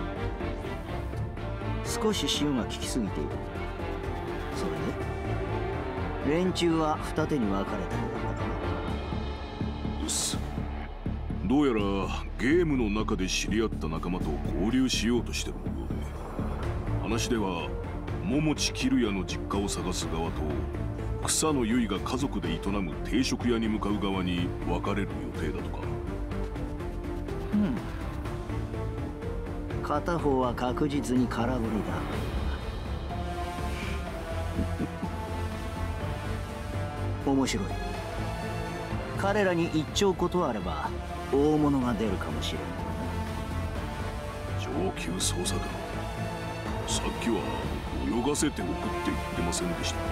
少し潮が効きすぎている。それで連中は二手に分かれたのだったかな。 うっす。どうやらゲームの中で知り合った仲間と合流しようとしてるようで、話では桃地キルヤの実家を探す側と草野結衣が家族で営む定食屋に向かう側に分かれる予定だとか。 うん、片方は確実に空振りだ。面白い。彼らに一丁断れば大物が出るかもしれない。 上級捜査官、さっきは泳がせておくって言ってませんでした？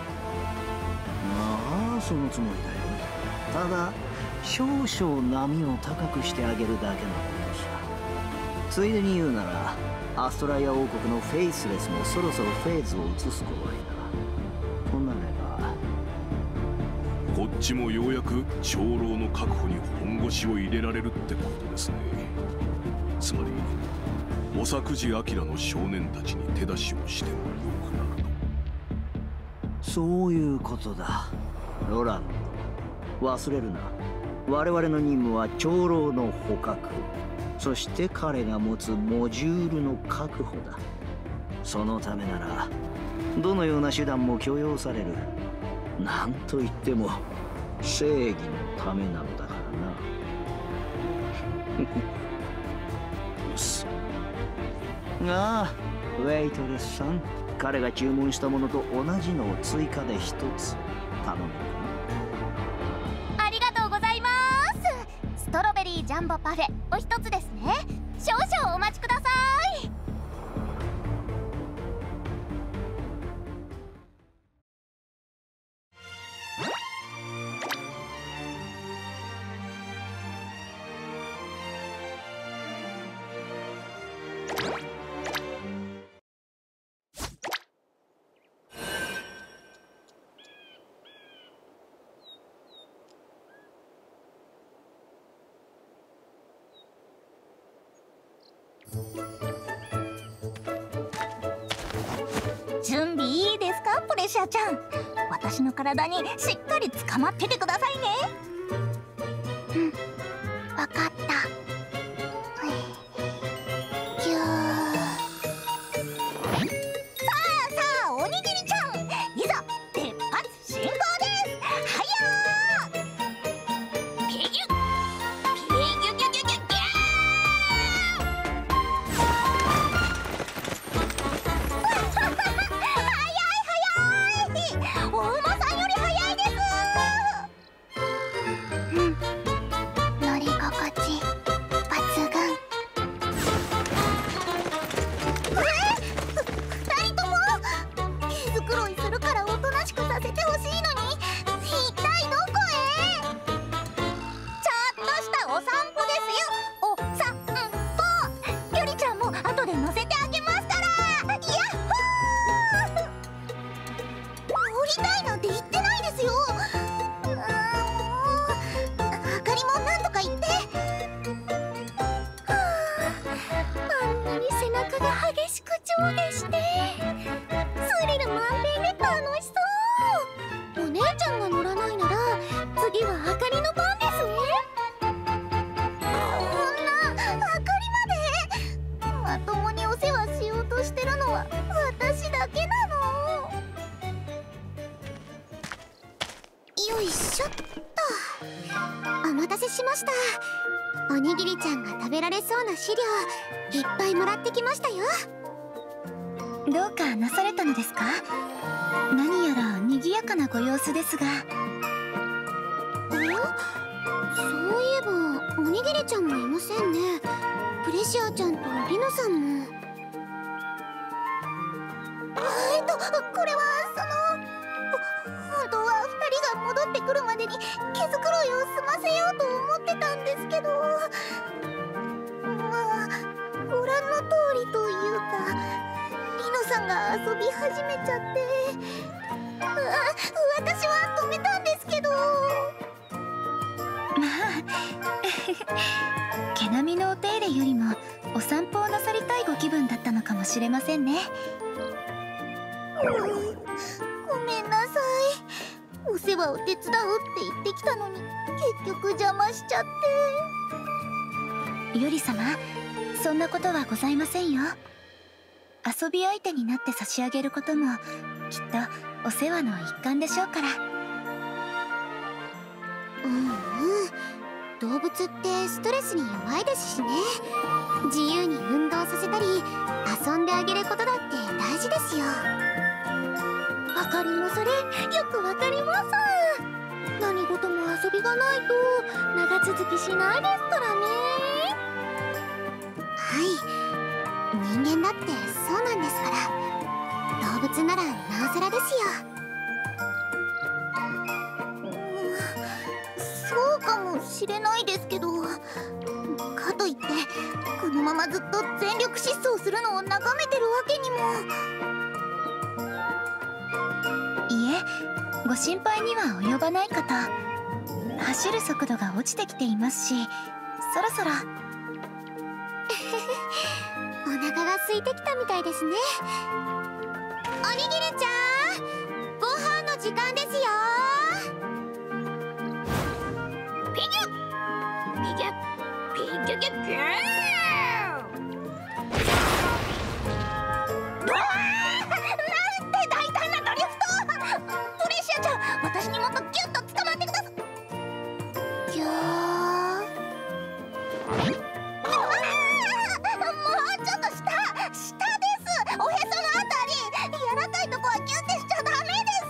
ああ、そのつもりだよ。ただ少々波を高くしてあげるだけのことさ。ついでに言うなら、アストライア王国のフェイスレスもそろそろフェーズを移す頃合いだ。となればこっちもようやく長老の確保に本腰を入れられるってことですね。つまりモサクジ・アキラの少年たちに手出しをしてもよくなると。そういうことだ。ロランド、忘れるな。我々の任務は長老の捕獲、そして彼が持つモジュールの確保だ。そのためならどのような手段も許容される。なんといっても正義のためなのだからな。 うっす。 ああ、ウェイトレスさん、彼が注文したものと同じのを追加で一つ頼めるかな。ありがとうございます。ストロベリージャンボパフェお一つですね。少々お待ちください。準備いいですか、プレシャちゃん。 私の体にしっかり捕まっててくださいね。うん、わかった。ぎゅー。さあさあ、おにぎりちゃん、いざ出発進行です。はやー。ピギュッピギュギュギュギュギュー。お馬さんより早いです。うん、乗り心地抜群。えふ二人とも毛づくろいするからおとなしくさせてほしいのに、一体どこへ？ちょっとしたお散歩ですよ。おさんぽ。ゆりちゃんも後で乗せてあげますから。やっほー。降りたいなんて言ってないですよ。うーん、もうあかりもなんとか言って。はあ、あんなに背中が激しく上下してスリル満点で楽しそう。お姉ちゃんが乗らないなら次はあかりの番ですね。こんなあかりまでまともにお世話しようとしてるのは私だけなの。よいしょっと。お待たせしました。おにぎりちゃんが食べられそうな資料いっぱいもらってきましたよ。どうかなされたのですか？何やら賑やかなご様子ですが。お？そういえばおにぎりちゃんもいませんね。プレシアちゃんとリノさんも。えっとこれはその本当はふたりが戻ってくるまでに毛づくろいを済ませようと思ってたんですけど、まあご覧の通りというか、リノさんが遊び始めちゃって、あ私は止めたんですけど。まあ毛並みのお手入れよりもお散歩をなさりたいご気分だったのかもしれませんね。うん、ごめんなさい。お世話を手伝うって言ってきたのに結局邪魔しちゃって。ゆり様、そんなことはございませんよ。遊び相手になって差し上げることもきっとお世話の一環でしょうから。うんうん、動物ってストレスに弱いですしね。自由に運動させたり遊んであげることだって大事ですよ。あかりもそれよくわかります。何事も遊びがないと長続きしないですからね。はい、人間だってそうなんですから。動物ならなおさらですよ。うん、そうかもしれないですけど、かといってこのままずっと全力疾走するのを眺めてるわけにも。いえ、ご心配には及ばないかと。走る速度が落ちてきていますし、そろそろお腹が空いてきたみたいですね。おにぎりちゃん、ご飯の時間ですよ。ピギュッピギュッピギュギュッギュー。私にもっとギュッと捕まってください。ぎゅー。もうちょっと下下です。おへそのあたり、柔らかいとこはギュッてしちゃダメ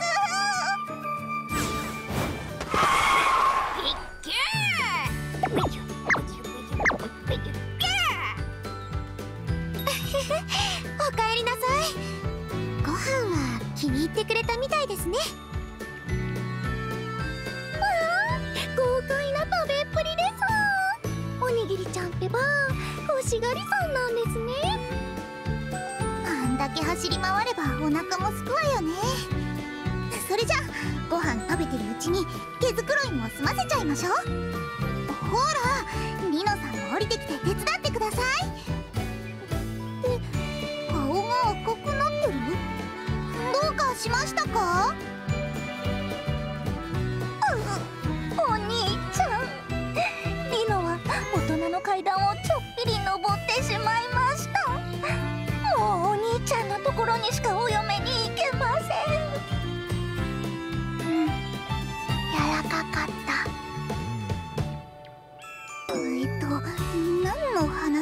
です。ピッキュー。ピッキュー。おかえりなさい。ご飯は気に入ってくれたみたいですね。豪快な食べっぷりです。おにぎりちゃんってば欲しがりさんなんですね。あんだけ走り回ればお腹もすくわよね。それじゃご飯食べてるうちに毛づくろいも済ませちゃいましょう。ほら、リノさんも降りてきて手伝ってください。って顔が赤くなってる？どうかしましたか？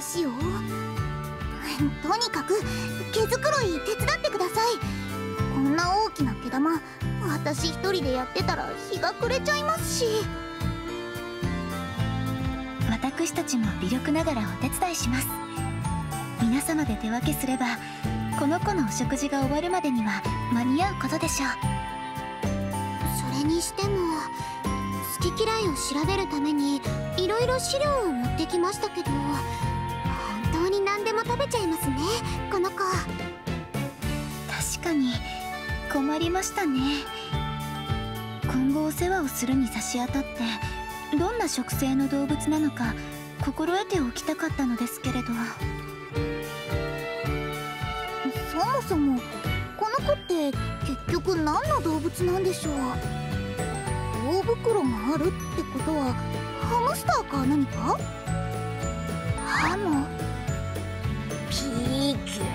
話を。とにかく毛づくろい手伝ってください。こんな大きな毛玉私一人でやってたら日が暮れちゃいますし。 私たちも微力ながらお手伝いします。皆様で手分けすればこの子のお食事が終わるまでには間に合うことでしょう。 それにしても好き嫌いを調べるためにいろいろ資料を持ってきましたけど、本当に何でも食べちゃいますねこの子。 確かに困りましたね。今後お世話をするに差し当たってどんな食性の動物なのか心得ておきたかったのですけれど。 そもそもこの子って結局何の動物なんでしょう。大袋があるってことはハムスターか何か。ハムピーグ。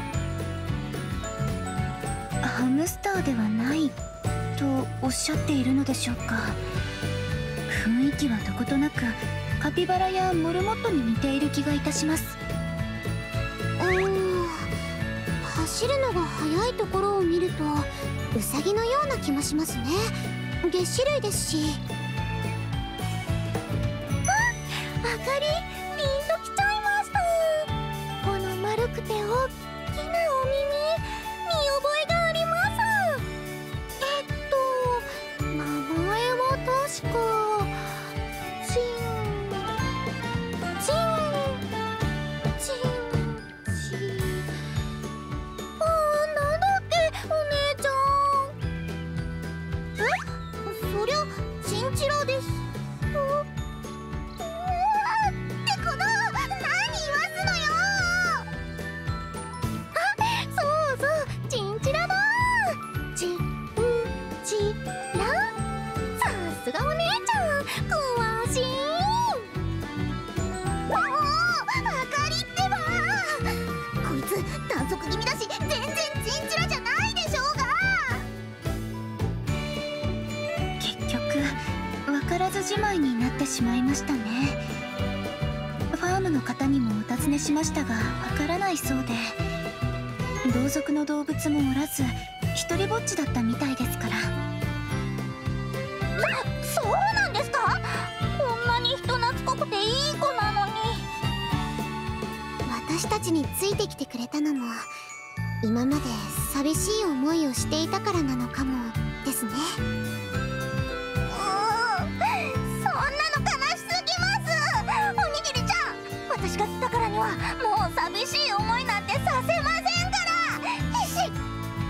ハムスターではないとおっしゃっているのでしょうか。雰囲気はどことなくカピバラやモルモットに似ている気がいたします。 うーん、走るのが速いところを見るとウサギのような気もしますね。げっ歯類ですし。あ、あかりピンときちゃいました。この丸くて大きなお耳、見覚えがあります。えっと名前は確かチンチンチンチン。あー、なんだっけお姉ちゃん。え、そりゃチンチラです。ううってこと何言わすのよ。あ、そうそう、チンチラだ。チンチラ。さすがお姉ちゃん詳しい。もうあかりってば、こいつ短足気味だし全然チンチラじゃないでしょうが。 結局分からずじまいになってしまいましたね。ファームの方にもお尋ねしましたがわからないそうで、同族の動物もおらず一人ぼっちだったみたいですから。 そ、そうなんですか。こんなに人懐っこくていい子なのに。私たちについてきてくれたのも今まで寂しい思いをしていたからなのかもですね。うーん、そんなの悲しすぎます。おにぎりちゃん、私が来たからにはもう寂しい思いなんてさせませんから。ひし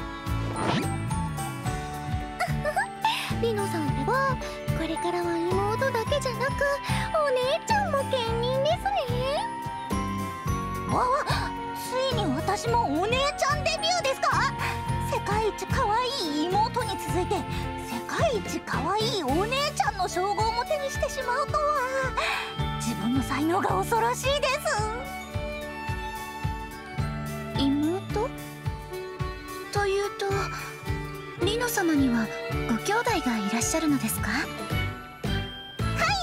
リノさんではこれからは妹だけじゃなくお姉ちゃんも兼任ですね。あ、ついに私もお姉ちゃんデビューですか。世界一可愛い妹に続いて世界一可愛いお姉ちゃんの称号も手にしてしまうとは、自分の才能が恐ろしいです。 妹というとリノ様にはご兄弟がいらっしゃるのですか。 はい、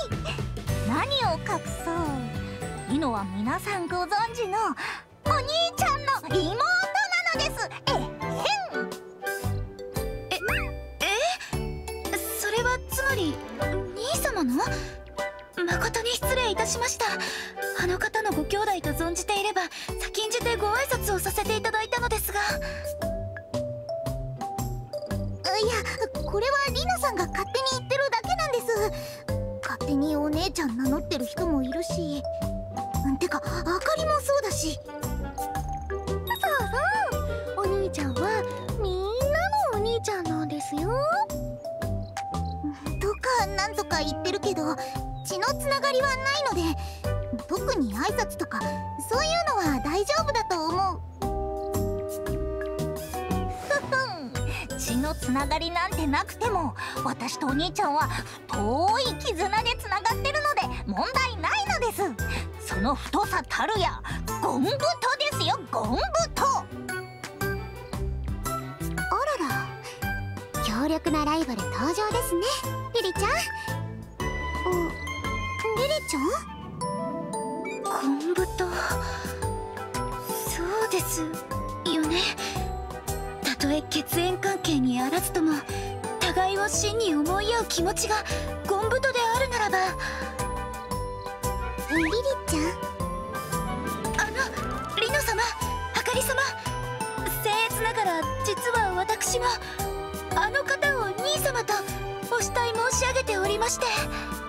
何を隠そう、リノは皆さんご存知のお兄ちゃんの妹なのです。えへん。 ええ、それはつまり兄様の。誠に失礼いたしました。あの方のご兄弟と存じていれば先んじてご挨拶をさせていただいたのですが。 いや、これはリノさんが勝手に言ってるだけなんです。勝手にお姉ちゃん名乗ってる人もいるし、てかあかりもそうだし。そうそう、お兄ちゃんはみんなのお兄ちゃんなんですよ。とかなんとか言ってるけど血のつながりはないので、特に挨拶とかそういうのは大丈夫だと思う。血のつながりなんてなくても私とお兄ちゃんは遠い絆でつながってるので問題ないのです。その太さたるやゴンブトですよ、ゴンブト。あらら、強力なライバル登場ですね、リリちゃん。お、リリちゃん？ ゴンブト。 ですよね。たとえ血縁関係にあらずとも互いを真に思い合う気持ちがゴンブトであるならば。リリちゃん、あのリノ様、あかり様、僭越ながら実は私もあの方を兄様とお慕い申し上げておりまして。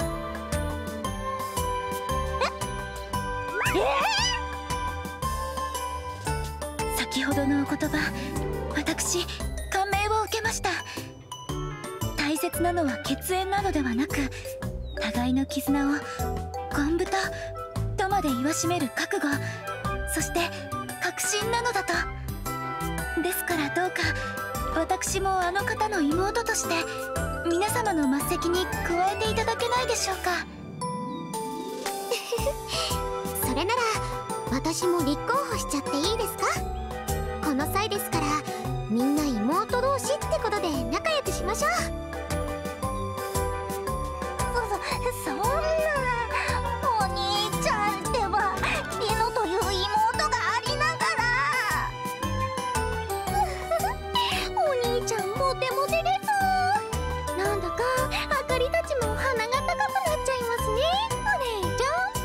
ええ先ほどのお言葉、私感銘を受けました。大切なのは血縁などではなく、互いの絆をゴンブトとまで言わしめる覚悟、そして確信なのだと。ですからどうか私もあの方の妹として皆様の末席に加えていただけないでしょうか。 それなら私も立候補しちゃっていいですか？この際ですからみんな妹同士ってことで仲良くしましょう。 そそんな、お兄ちゃんってばリノという妹がありながらお兄ちゃんモテモテです。なんだかあかりたちも鼻が高くなっちゃいますね、お姉ちゃん。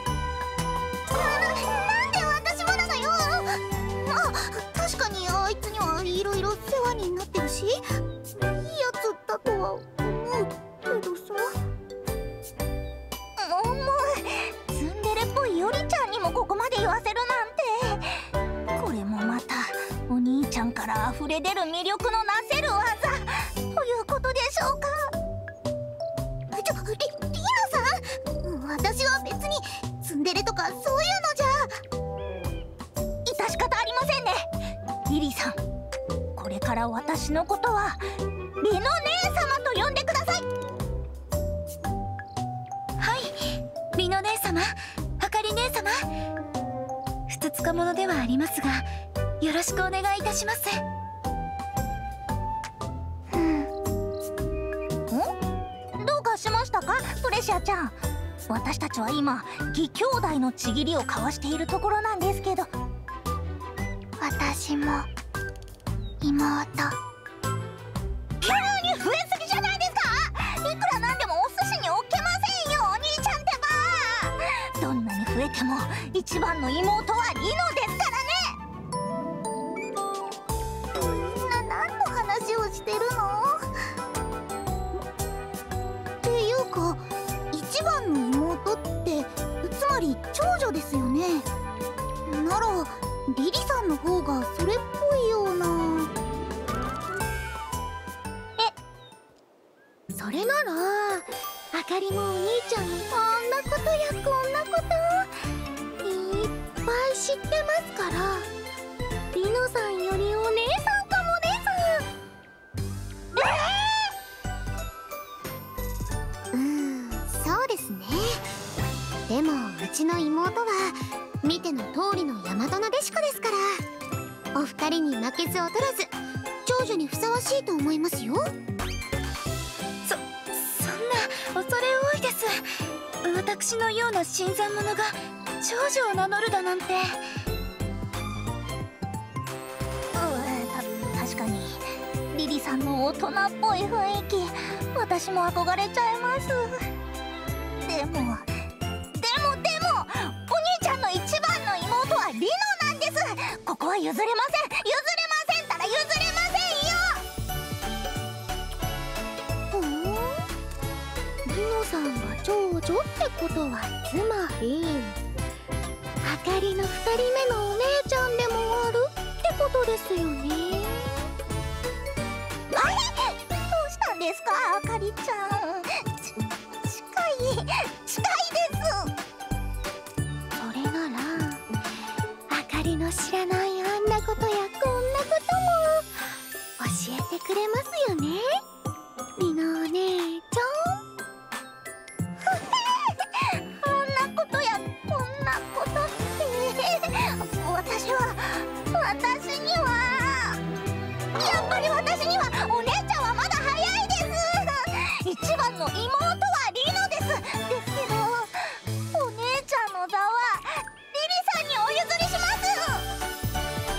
なんで私もなのよ。あ、確かにあいつにはいろいろ世話になってるし、いいやつだとは思うけどさ。もうもうツンデレっぽいヨリちゃんにもここまで言わせるなんて。これもまたお兄ちゃんから溢れ出る魅力のなせる技ということでしょうか。ちょ、リ、リナさん、私は別にツンデレとかそういうのじゃ。致し方ありませんね、リリーさん。これから私のことはリノ姉様と呼んでください。はい、リノ姉様、あかり姉様、ふつつか者ではありますがよろしくお願いいたします。うん、ん？どうかしましたか、トレシアちゃん。私たちは今義兄弟のちぎりを交わしているところなんですけど。私も妹。急に増えすぎじゃないですか。いくらなんでもお寿司に置けませんよ、お兄ちゃんってば。どんなに増えても一番の妹はリノですからね。みんな何の話をしてるの？っていうか一番の妹ってつまり長女ですよね。ならリリさんの方がそれっぽいような。え、それならあかりもお兄ちゃんのあんなことやこんなこといっぱい知ってますから、リノさんよりお姉さんかもです。えー、 うーん、そうですね。でもうちの妹は見ての通りの大和なでしこですから、お二人に負けず劣らず長女にふさわしいと思いますよ。 そ、そんな恐れ多いです。私のような新参者が長女を名乗るだなんて。うん、た、確かにリリさんの大人っぽい雰囲気、私も憧れちゃいます。でもでもでもお兄ちゃんの一番の妹はリノなんです。ここは譲れません、譲れませんたら譲れませんよ。ふん、リノさんが長女ってことはつまりあかりのふたりめのお姉ちゃんでもあるってことですよね。あれ、どうしたんですか、あかりちゃん。ち近い近いです。それならあかりの知らないあんなことやこんなことも教えてくれますよね、リノお姉ちゃん。あんなことやこんなことって私は私にはやっぱり私にはお姉ちゃんはまだ早いです。一番の妹はリノです。ですけどお姉ちゃんの座はリリさんにお譲りします。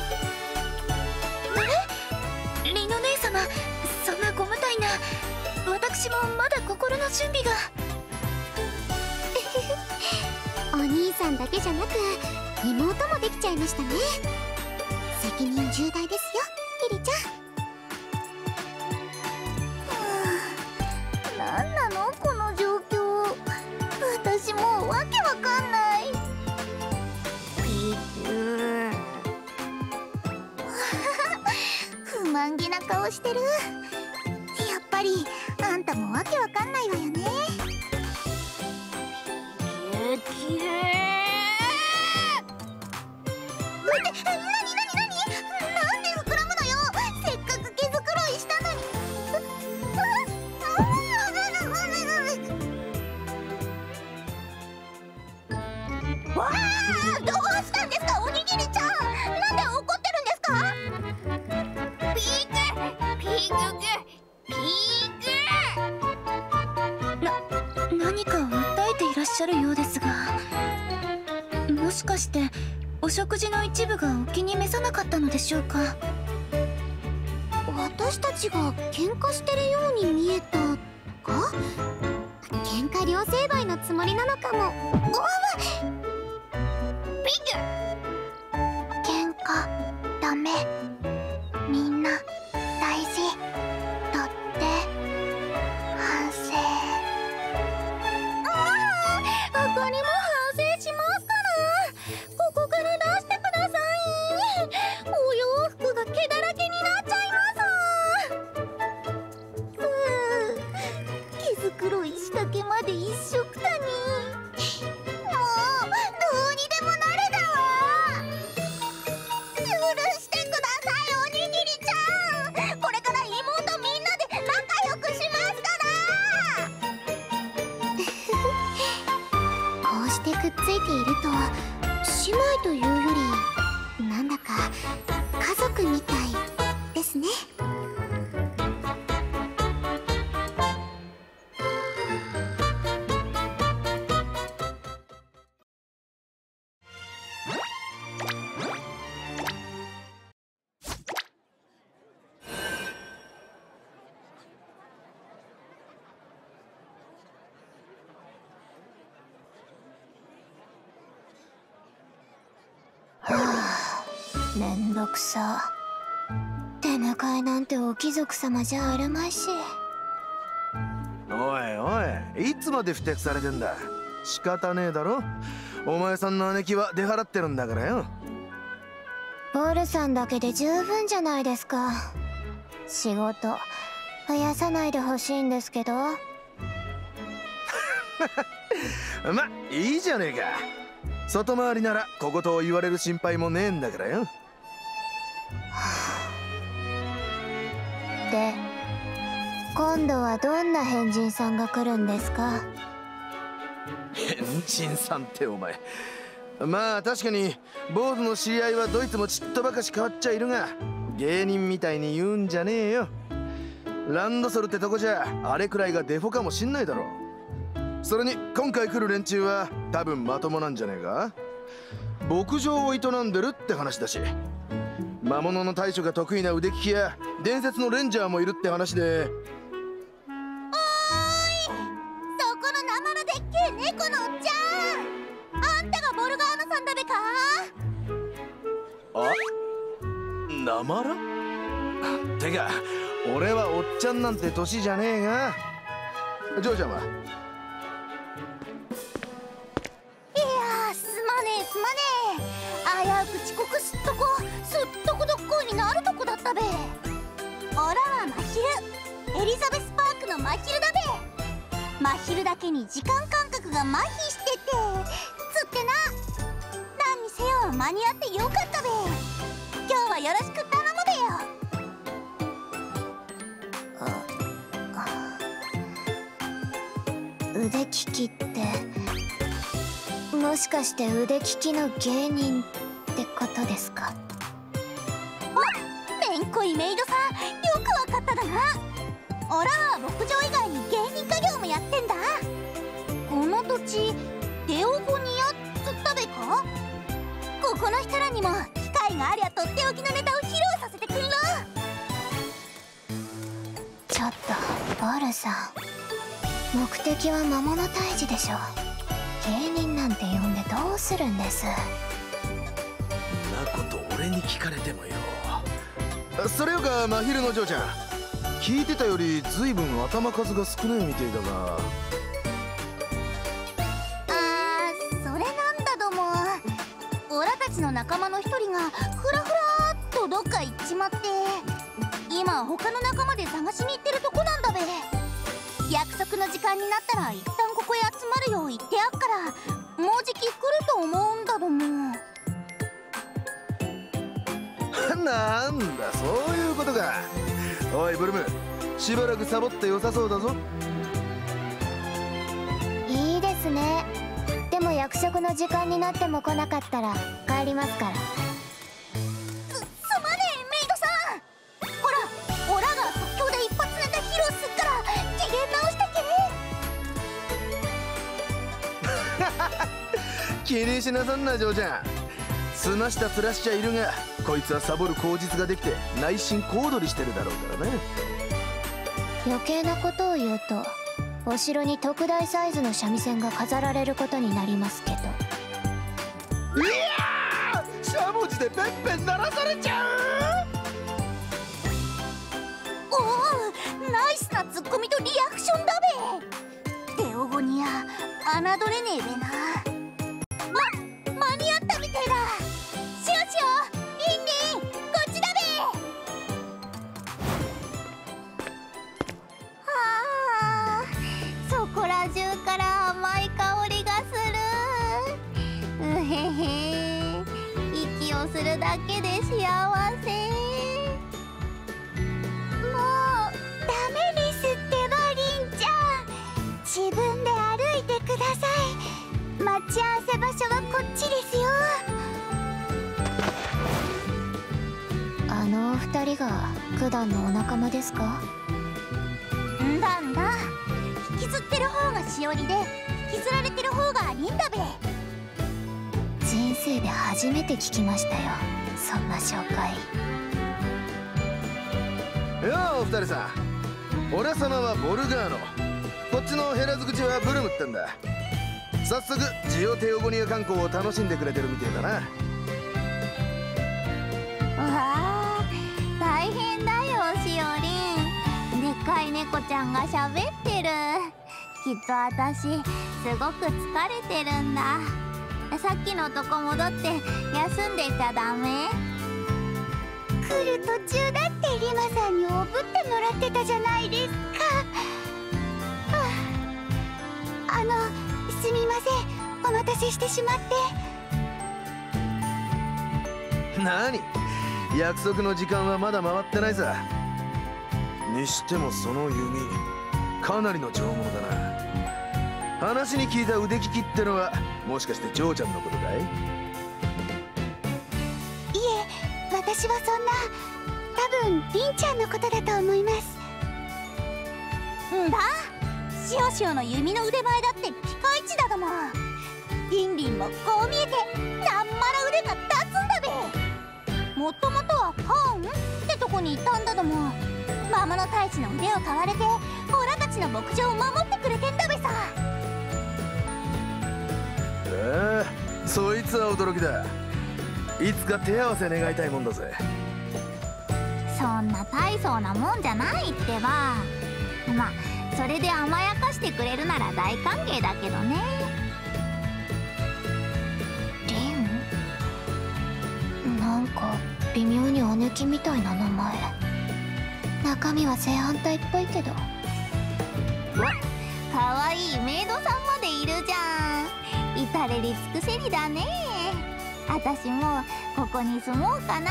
の準備が。 お兄さんだけじゃなく妹もできちゃいましたね。責任重大ですよ、リリちゃん。 なんなのこの状況。私もうわけわかんない。ピー不満げな顔してる。やっぱりあんたもわけわかんないわよね。きれい。なになになになに、なんで膨らむのよ。せっかく毛づくろいしたのに。わあ、どうしたんですかおにぎりちゃん。なんで怒ってるんですか。ピークピークピーク。な、何かを訴えていらっしゃるようですが、もしかしてお食事の一部がお気に召さなかったのでしょうか。 私たちが喧嘩してるように見えたとか。喧嘩両成敗のつもりなのかも。おわピーク。 喧嘩ダメ、みんな大事だって反省。 ああ、他にも反省しますから。ここから出してください。お洋服が毛だらけになっちゃいます。うー、毛づくろいした毛まで一緒くたに。もうどうにでもなれだわ。許してくださいおにぎりちゃん。これから妹みんなで仲良くしますからこうしてくっついていると姉妹というよりなんだか家族みたいですね。 めんどくさ。出迎えなんてお貴族様じゃあるまいし。 おいおい、いつまでふてくされてんだ。仕方ねえだろ。お前さんの姉貴は出払ってるんだからよ。 ボルさんだけで十分じゃないですか。仕事増やさないでほしいんですけど。 ま、いいじゃねえか。外回りなら小言を言われる心配もねえんだからよ。 で、今度はどんな変人さんが来るんですか。 変人さんってお前。まあ確かに坊主の知り合いはどいつもちっとばかし変わっちゃいるが、芸人みたいに言うんじゃねえよ。ランドソルってとこじゃあれくらいがデフォかもしんないだろう。それに今回来る連中は多分まともなんじゃねえか。牧場を営んでるって話だし、魔物の対処が得意な腕利きや伝説のレンジャーもいるって話で。 おーい、そこの生のでっけえ猫のおっちゃん、あんたがボルガーノさんだべか。 あ、なまらてか俺はおっちゃんなんて年じゃねえが。ジョーちゃんは。 いやー、すまねえすまねえ。危うく遅刻すっとこすっとこどっこいになるとこだったべ。オラはマヒル、エリザベスパークのマヒルだべ。マヒルだけに時間感覚が麻痺しててつってな。何にせよ間に合ってよかったべ。今日はよろしく頼むべよ。腕利きってもしかして腕利きの芸人ってことですか。お、めんこいメイドさん、よくわかっただな。オラは牧場以外に芸人家業もやってんだ。この土地テオゴニアっつったべか。ここの人らにも機会がありゃとっておきのネタを披露させてくんろ。ちょっとボルさん、 目的は魔物退治でしょ。芸人なんて呼んでどうするんです。 んなこと俺に聞かれてもよ。それよか真昼の嬢ちゃん、聞いてたより随分頭数が少ないみてえだが。 あー、それなんだども。オラたちの仲間の一人がふらふらっとどっか行っちまって、今他の仲間で探しに行ってるとこなんだべ。約束の時間になったら一旦ここへ集まるよう言ってあっから、もうじき来ると思うんだども。 なんだ、そういうことか。おいブルム、しばらくサボって良さそうだぞ。 いいですね。でも約束の時間になっても来なかったら帰りますから。 す、すまねえメイドさん。ほら、オラが即興で一発ネタ披露すっから機嫌直してけ。 気にしなさんな嬢ちゃん。済ました面しちゃいるが、こいつはサボる口実ができて内心小躍りしてるだろうからね。 余計なことを言うとお城に特大サイズの三味線が飾られることになりますけど。 いやー、しゃもじでペンペン鳴らされちゃう。 おお、ナイスなツッコミとリアクションだべ。テオゴニア、侮れねえべな。ま、間に合ったみたいだ。シオシオ、リンリン、こっちだべ。はあ、そこら中から甘い香りがする。うへへ、息をするだけで幸せ。もうダメですってば、リンちゃん。自分で歩いてください。待ち合わせ場所はこっちですよ。 あのお二人が九段のお仲間ですか？ んだんだ、引きずってる方がしおりで引きずられてる方がリンだべ。 人生で初めて聞きましたよ、そんな紹介。 ようお二人さん、俺様はボルガーノ、こっちのヘラズ口はブルムってんだ。早速ジオテオゴニア観光を楽しんでくれてるみてえだな。 うわー、大変だよしおりん。でっかい猫ちゃんが喋ってる。きっと私すごく疲れてるんだ。さっきのとこ戻って休んでちゃダメ？ 来る途中だってリマさんにおぶってもらってたじゃないですか。はあ、あのすみません、お待たせしてしまって。 なに、約束の時間はまだ回ってないさ。にしてもその弓、かなりの上物だな。話に聞いた腕利きってのはもしかして嬢ちゃんのことかい？ いえ、私はそんな、多分リンちゃんのことだと思います。 んだ、シオシオの弓の腕前だってピカイチだども。リンリンもこう見えてなんまら腕が立つんだべ。もともとはパーンってとこにいたんだども、魔物退治の腕を買われてオラたちの牧場を守ってくれてんだべさ。 ええ、そいつは驚きだ。いつか手合わせ願いたいもんだぜ。 そんな大層なもんじゃないってば。まあそれで甘やかしてくれるなら大歓迎だけどね。 リン？なんか微妙に姉貴みたいな名前。中身は正反対っぽいけど。 わ、かわいいメイドさんまでいるじゃん。至れり尽くせりだね。私もここに住もうかな。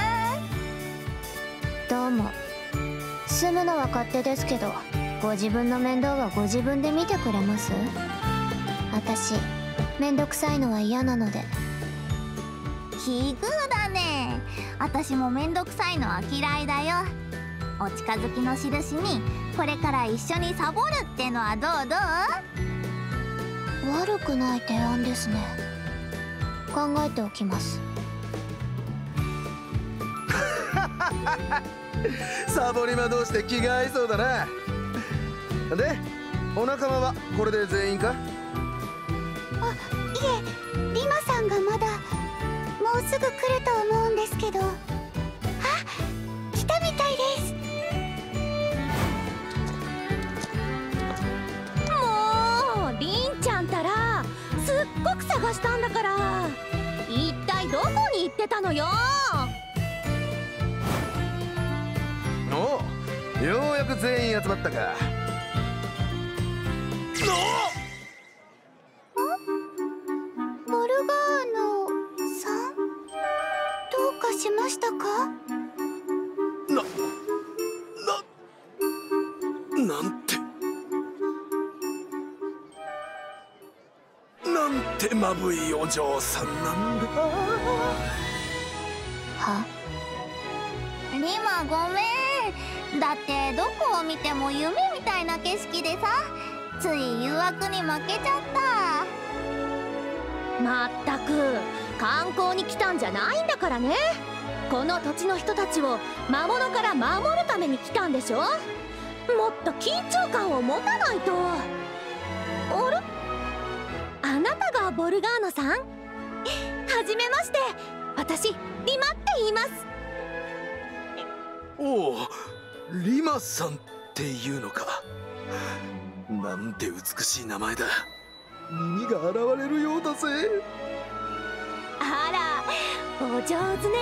どうも。住むのは勝手ですけど、ご自分の面倒はご自分で見てくれます？私めんどくさいのは嫌なので。 奇遇だね。私もめんどくさいのは嫌いだよ。お近づきの印にこれから一緒にサボるってのはどうどう？ 悪くない提案ですね。考えておきます。 サボり魔同士で気が合いそうだな。で、 お仲間はこれで全員か？ あ、いえ、リマさんがまだ。もうすぐ来ると思うんですけど。あ、来たみたいです。 もうリンちゃんたらすっごく探したんだから、一体どこに行ってたのよ。 おう、ようやく全員集まったか。 ボルガーノさん、どうかしましたか？ な、な、なんてなんてまぶいお嬢さんなんだ。 は？リマごめん。だってどこを見ても夢みたいな景色でさ、つい誘惑に負けちゃった。 まったく観光に来たんじゃないんだからね。この土地の人たちを魔物から守るために来たんでしょ。もっと緊張感を持たないと。あれ、あなたがボルガーノさん？はじめまして、私リマって言います。 おお、リマさんっていうのか。なんて美しい名前だ。耳が現れるようだぜ。 あら、お上手ね。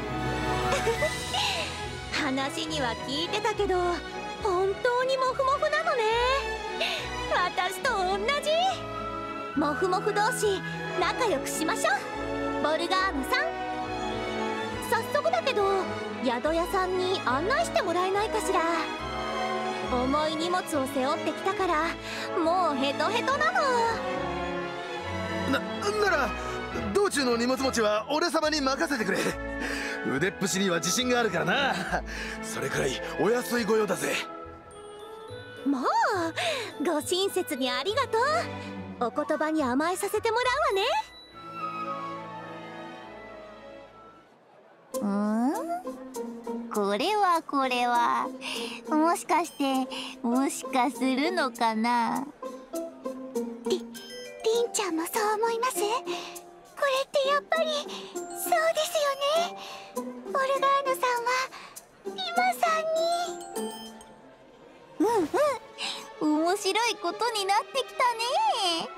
話には聞いてたけど、本当にモフモフなのね。私と同じ。モフモフ同士仲良くしましょう、ボルガーノさん。早速だけど宿屋さんに案内してもらえないかしら。重い荷物を背負ってきたからもうヘトヘトなの。 な、なら道中の荷物持ちは俺様に任せてくれ。腕っぷしには自信があるからな。それくらいお安いご用だぜ。 もうご親切にありがとう。お言葉に甘えさせてもらうわね。ん？これはこれは、もしかしてもしかするのかな。り、りんちゃんもそう思います？これってやっぱりそうですよね。ボルガーノさんはリマさんに。うんうん、面白いことになってきたね。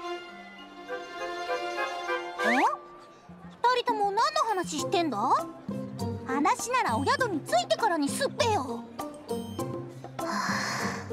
え？二人とも何の話してんだ？話ならお宿に着いてからにすっぺよ。はあ、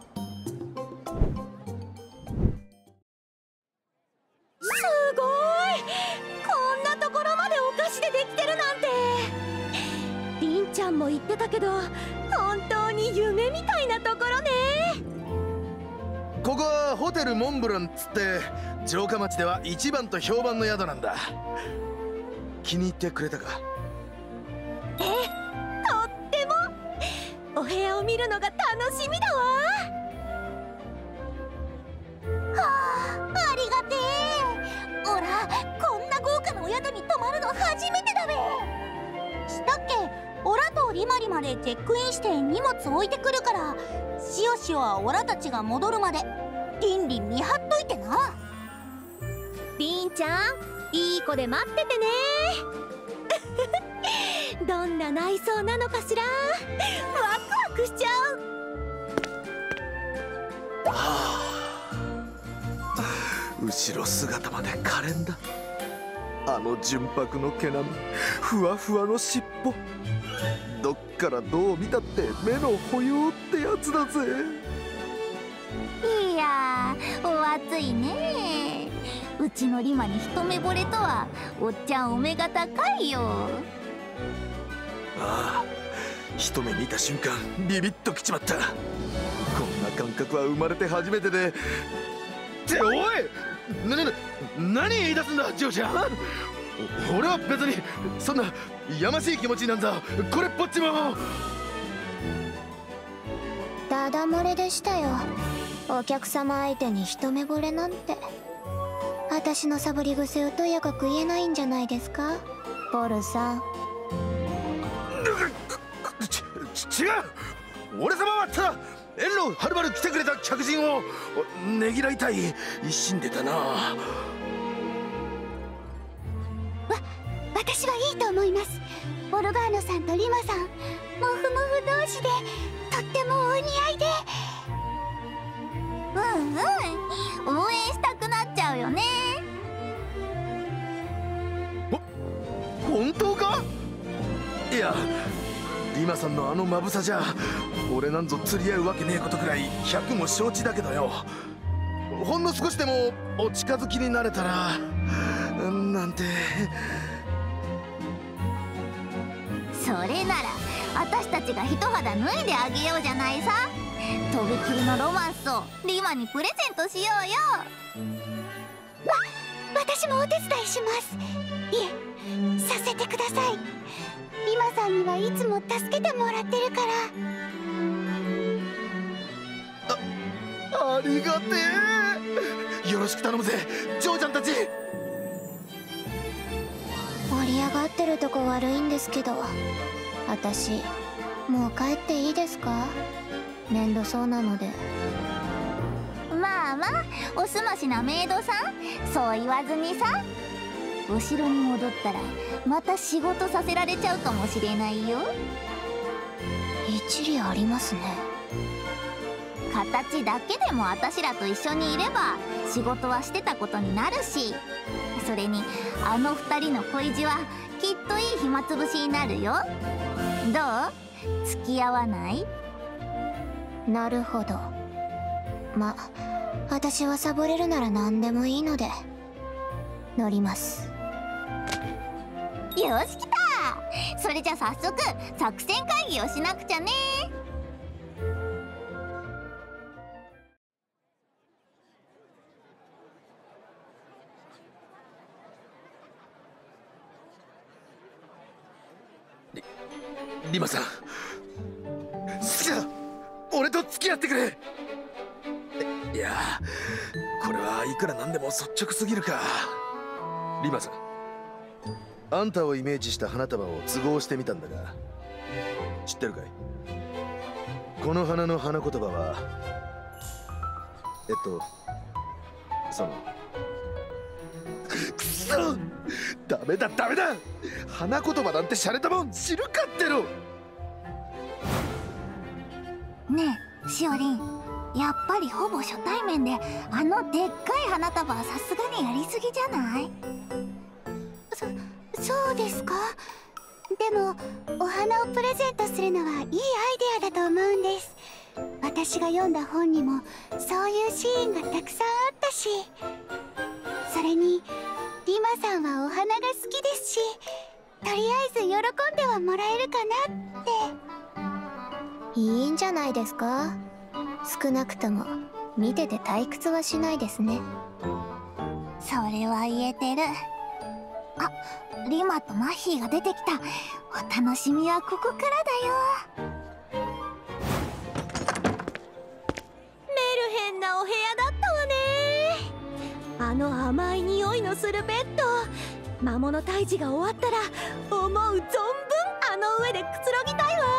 すごい！こんなところまでお菓子でできてるなんて。りんちゃんも言ってたけど、本当に夢みたいなところね。 ここはホテルモンブランっつって城下町では一番と評判の宿なんだ。気に入ってくれたか？ ええ、とっても。お部屋を見るのが楽しみだわ。 はあ、ありがてえ。おら、こんな豪華なお宿に泊まるの初めてだべ。したっけ？オラとリマリまでチェックインして荷物置いてくるから、しおしおはオラたちが戻るまでリンリン見張っといてな。 りんちゃん、いい子で待っててね。どんな内装なのかしら。ワクワクしちゃう。 はあ、後ろ姿まで可憐だ。あの純白の毛並み、ふわふわの尻尾、どっからどう見たって目の保養ってやつだぜ。 いやー、お熱いね。うちのリマに一目惚れとはおっちゃんお目が高いよ。 ああ、一目見た瞬間ビビッときちまった。こんな感覚は生まれて初めてで。っておい、な、な、な、何言い出すんだジョーちゃん。お俺は別にそんなやましい気持ちなんだ。これっぽっちもダダ漏れでしたよ。お客様相手に一目惚れなんて。私のサボり癖をとやかく言えないんじゃないですか、ボルさん。 ち、ち違う。俺様はただ遠路はるばる来てくれた客人をねぎらいたい一心でだな。わ私はいいと思います。ボルガーノさんとリマさん、モフモフ同士でとってもお似合いで。 うんうん、応援したくなっちゃうよね。 本当か？いや、リマさんのあのまぶさじゃ俺なんぞ釣り合うわけねえことくらい百も承知だけどよ。ほんの少しでもお近づきになれたらなんて。 それなら私たちが一肌脱いであげようじゃないさ。とびきりのロマンスをリマにプレゼントしようよ。 わ私もお手伝いします。いえ、させてください。リマさんにはいつも助けてもらってるから。 あ、ありがてえ。よろしく頼むぜ、ジョーちゃんたち。 盛り上がってるとこ悪いんですけど、私もう帰っていいですか？面倒そうなので。 まあまあ、おすましなメイドさん、そう言わずにさ。後ろに戻ったらまた仕事させられちゃうかもしれないよ。 一理ありますね。 形だけでも私らと一緒にいれば仕事はしてたことになるし、それにあの二人の恋路はきっといい暇つぶしになるよ。どう？付き合わない？ なるほど。ま、私はサボれるなら何でもいいので乗ります。 よし、来た。それじゃ早速作戦会議をしなくちゃね。 リ、リマさん、好きだ。俺と付き合ってくれ。いや、これはいくらなんでも率直すぎるか。リマさん、あんたをイメージした花束を都合してみたんだが、知ってるかい？この花の花言葉はえっとそのくそ、ダメだダメだ、花言葉なんて洒落たもん知るかってろ。 ねえしおりん、やっぱりほぼ初対面であのでっかい花束はさすがにやりすぎじゃない？ そそうですか。でもお花をプレゼントするのはいいアイデアだと思うんです。私が読んだ本にもそういうシーンがたくさんあったし、それにリマさんはお花が好きですし、とりあえず喜んではもらえるかなって。 いいんじゃないですか。少なくとも見てて退屈はしないですね。 それは言えてる。あ、リマとマッヒーが出てきた。お楽しみはここからだよ。 メルヘンなお部屋だったわね。あの甘い匂いのするベッド、魔物退治が終わったら思う存分あの上でくつろぎたいわ。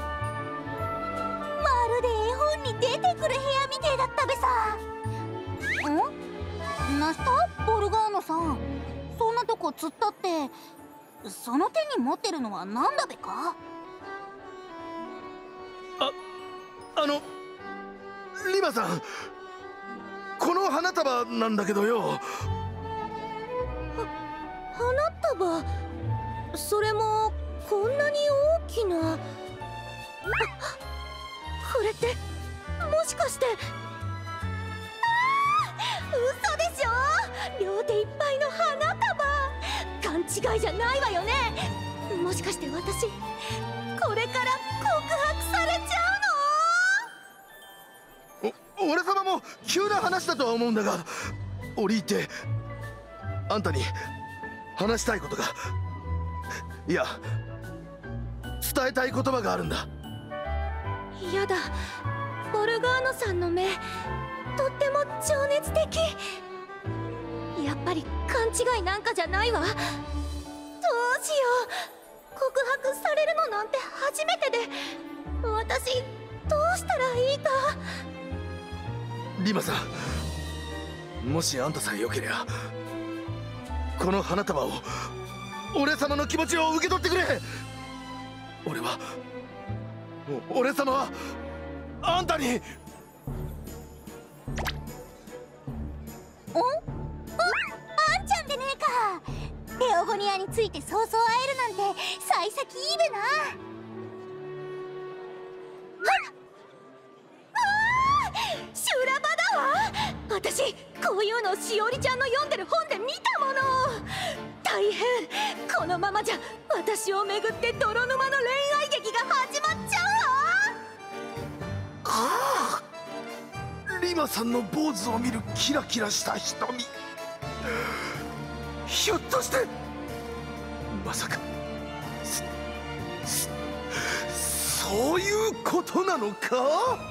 まるで絵本に出てくる部屋みてえだったべさ。ん？なしたボルガーノさん、そんなとこ釣ったって、その手に持ってるのはなんだべか？ あ、あのリマさん、この花束なんだけどよ。は花束？それもこんなに大きな。あ、これってもしかして。嘘でしょ。両手いっぱいの花束。勘違いじゃないわよね。もしかして私これから告白されちゃうの？お、俺様も急な話だとは思うんだが、折り入ってあんたに話したいことが、いや伝えたい言葉があるんだ。 やだ、ボルガーノさんの目とっても情熱的。やっぱり勘違いなんかじゃないわ。どうしよう、告白されるのなんて初めてで、私どうしたらいいか。 リマさん、もしあんたさえよけりゃこの花束を、俺様の気持ちを受け取ってくれ。俺は俺様はあんたに。 おああんちゃんでねえか。テオゴニアについてそうそう会えるなんて幸先いいべな。 修羅場だわ。私こういうのしおりちゃんの読んでる本で見たもの。大変。このままじゃ私をめぐって泥沼の恋愛劇が始まっちゃうわ。 はあ、リマさんの坊主を見るキラキラした瞳、ひょっとしてまさかそそういうことなのか。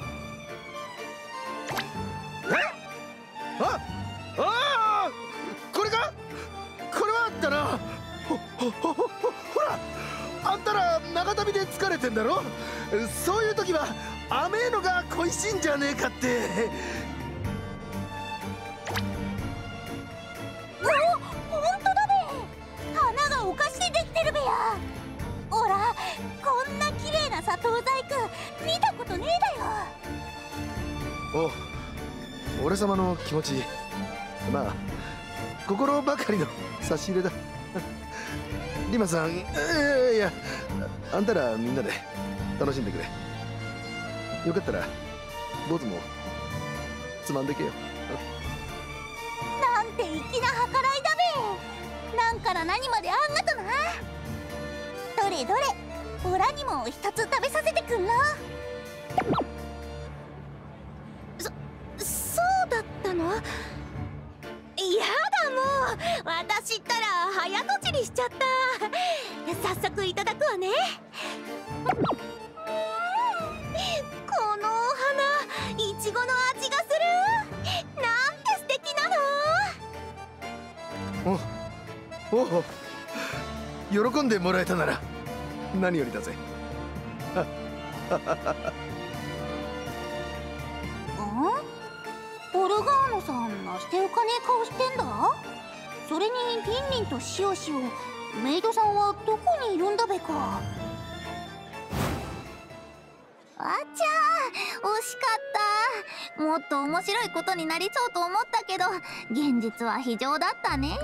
えああこれか。これはあったな。ほほほほほら、あんたら長旅で疲れてんだろ。そういう時は甘えのが恋しいんじゃねえかって。 お、ほんとだべ。花がお菓子でできてるべや。ほら、こんな綺麗な砂糖細工見たことねえだよ。 お、俺様の気持ち、まあ心ばかりの差し入れだ。リマさん、いやいや、あんたらみんなで楽しんでくれ。よかったら坊主もつまんでけよ。 なんて粋な計らいだべ。なんから何まであんがとな。どれどれ、オラにも一つ食べさせてくんろ。 そそうだったの。やだもう、私ったら早とちりしちゃった。早速いただくわね。このお花、いちごの味がする。なんて素敵なの。 おお、喜んでもらえたなら何よりだぜ。 オルガーノさん、なしておかねえ顔してんだ。それにリンリンとシオシオ、メイドさんはどこにいるんだべか。あちゃー、惜しかった。もっと面白いことになりそうと思ったけど、現実は非常だったね。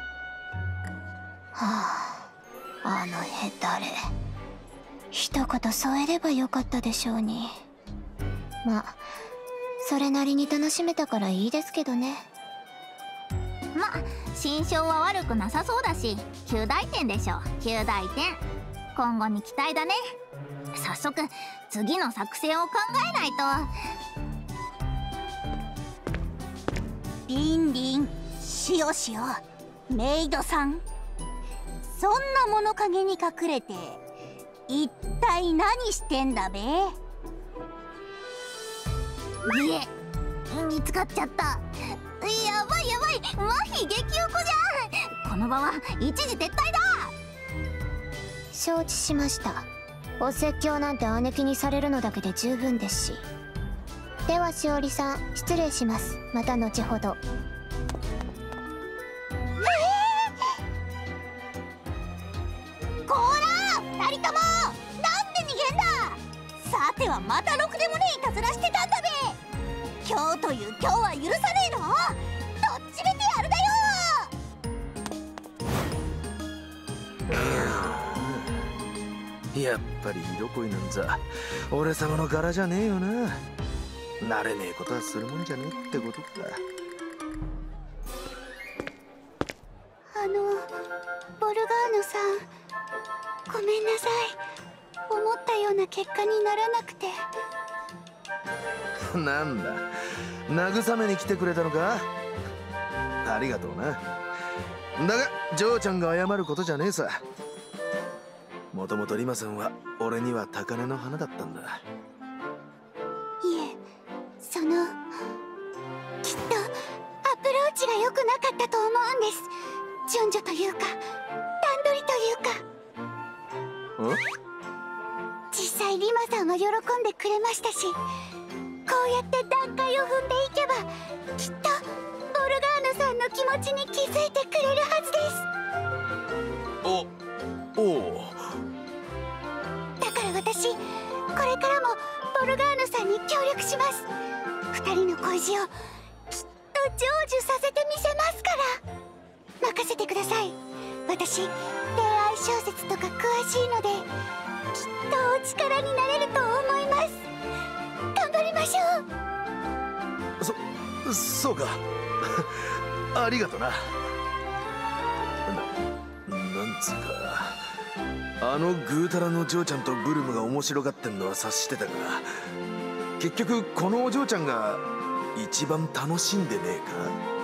はあ、あのヘタレ、一言添えればよかったでしょうに。まあそれなりに楽しめたからいいですけどね。 ま、心象は悪くなさそうだし、きゅう大点でしょ。きゅう大点。今後に期待だね。早速次の作戦を考えないと。リンリン、シオシオ、メイドさん、そんな物陰に隠れて一体何してんだべ。いえ、見つかっちゃった。やばいやばい、マヒ激おこじゃん。この場は一時撤退だ。 承知しました。お説教なんて姉貴にされるのだけで十分ですし。ではしおりさん、失礼します。また後ほど。 こら、二人ともなんで逃げんだ。さてはまたろくでもねえいたずらしてたんだべ。今日という今日は許さねえの。どっちめてやるだよ。 やっぱり色恋なんざ俺様の柄じゃねえよな。慣れねえことはするもんじゃねえってことだ。 あの、ボルガーノさん、ごめんなさい。思ったような結果にならなくて。 なんだ、慰めに来てくれたのか。ありがとうな。だがジョーちゃんが謝ることじゃねえさ。もともとリマさんは俺には高嶺の花だったんだ。 いえ、そのきっとアプローチが良くなかったと思うんです。順序というか段取りというか。 ん？ 実際際リマさんは喜んでくれましたし、こうやって段階を踏んでいけばきっとボルガーノさんの気持ちに気づいてくれるはずです。おおう。 だから私これからもボルガーノさんに協力します。二人の恋路をきっと成就させてみせますから。任せてください。私恋愛小説とか詳しいのできっとお力になれると思います。頑張りましょう。そそうかありがとな。ななんつうか、あのぐうたらの嬢ちゃんとブルムが面白がってんのは察してたが、結局このお嬢ちゃんが一番楽しんでねえか。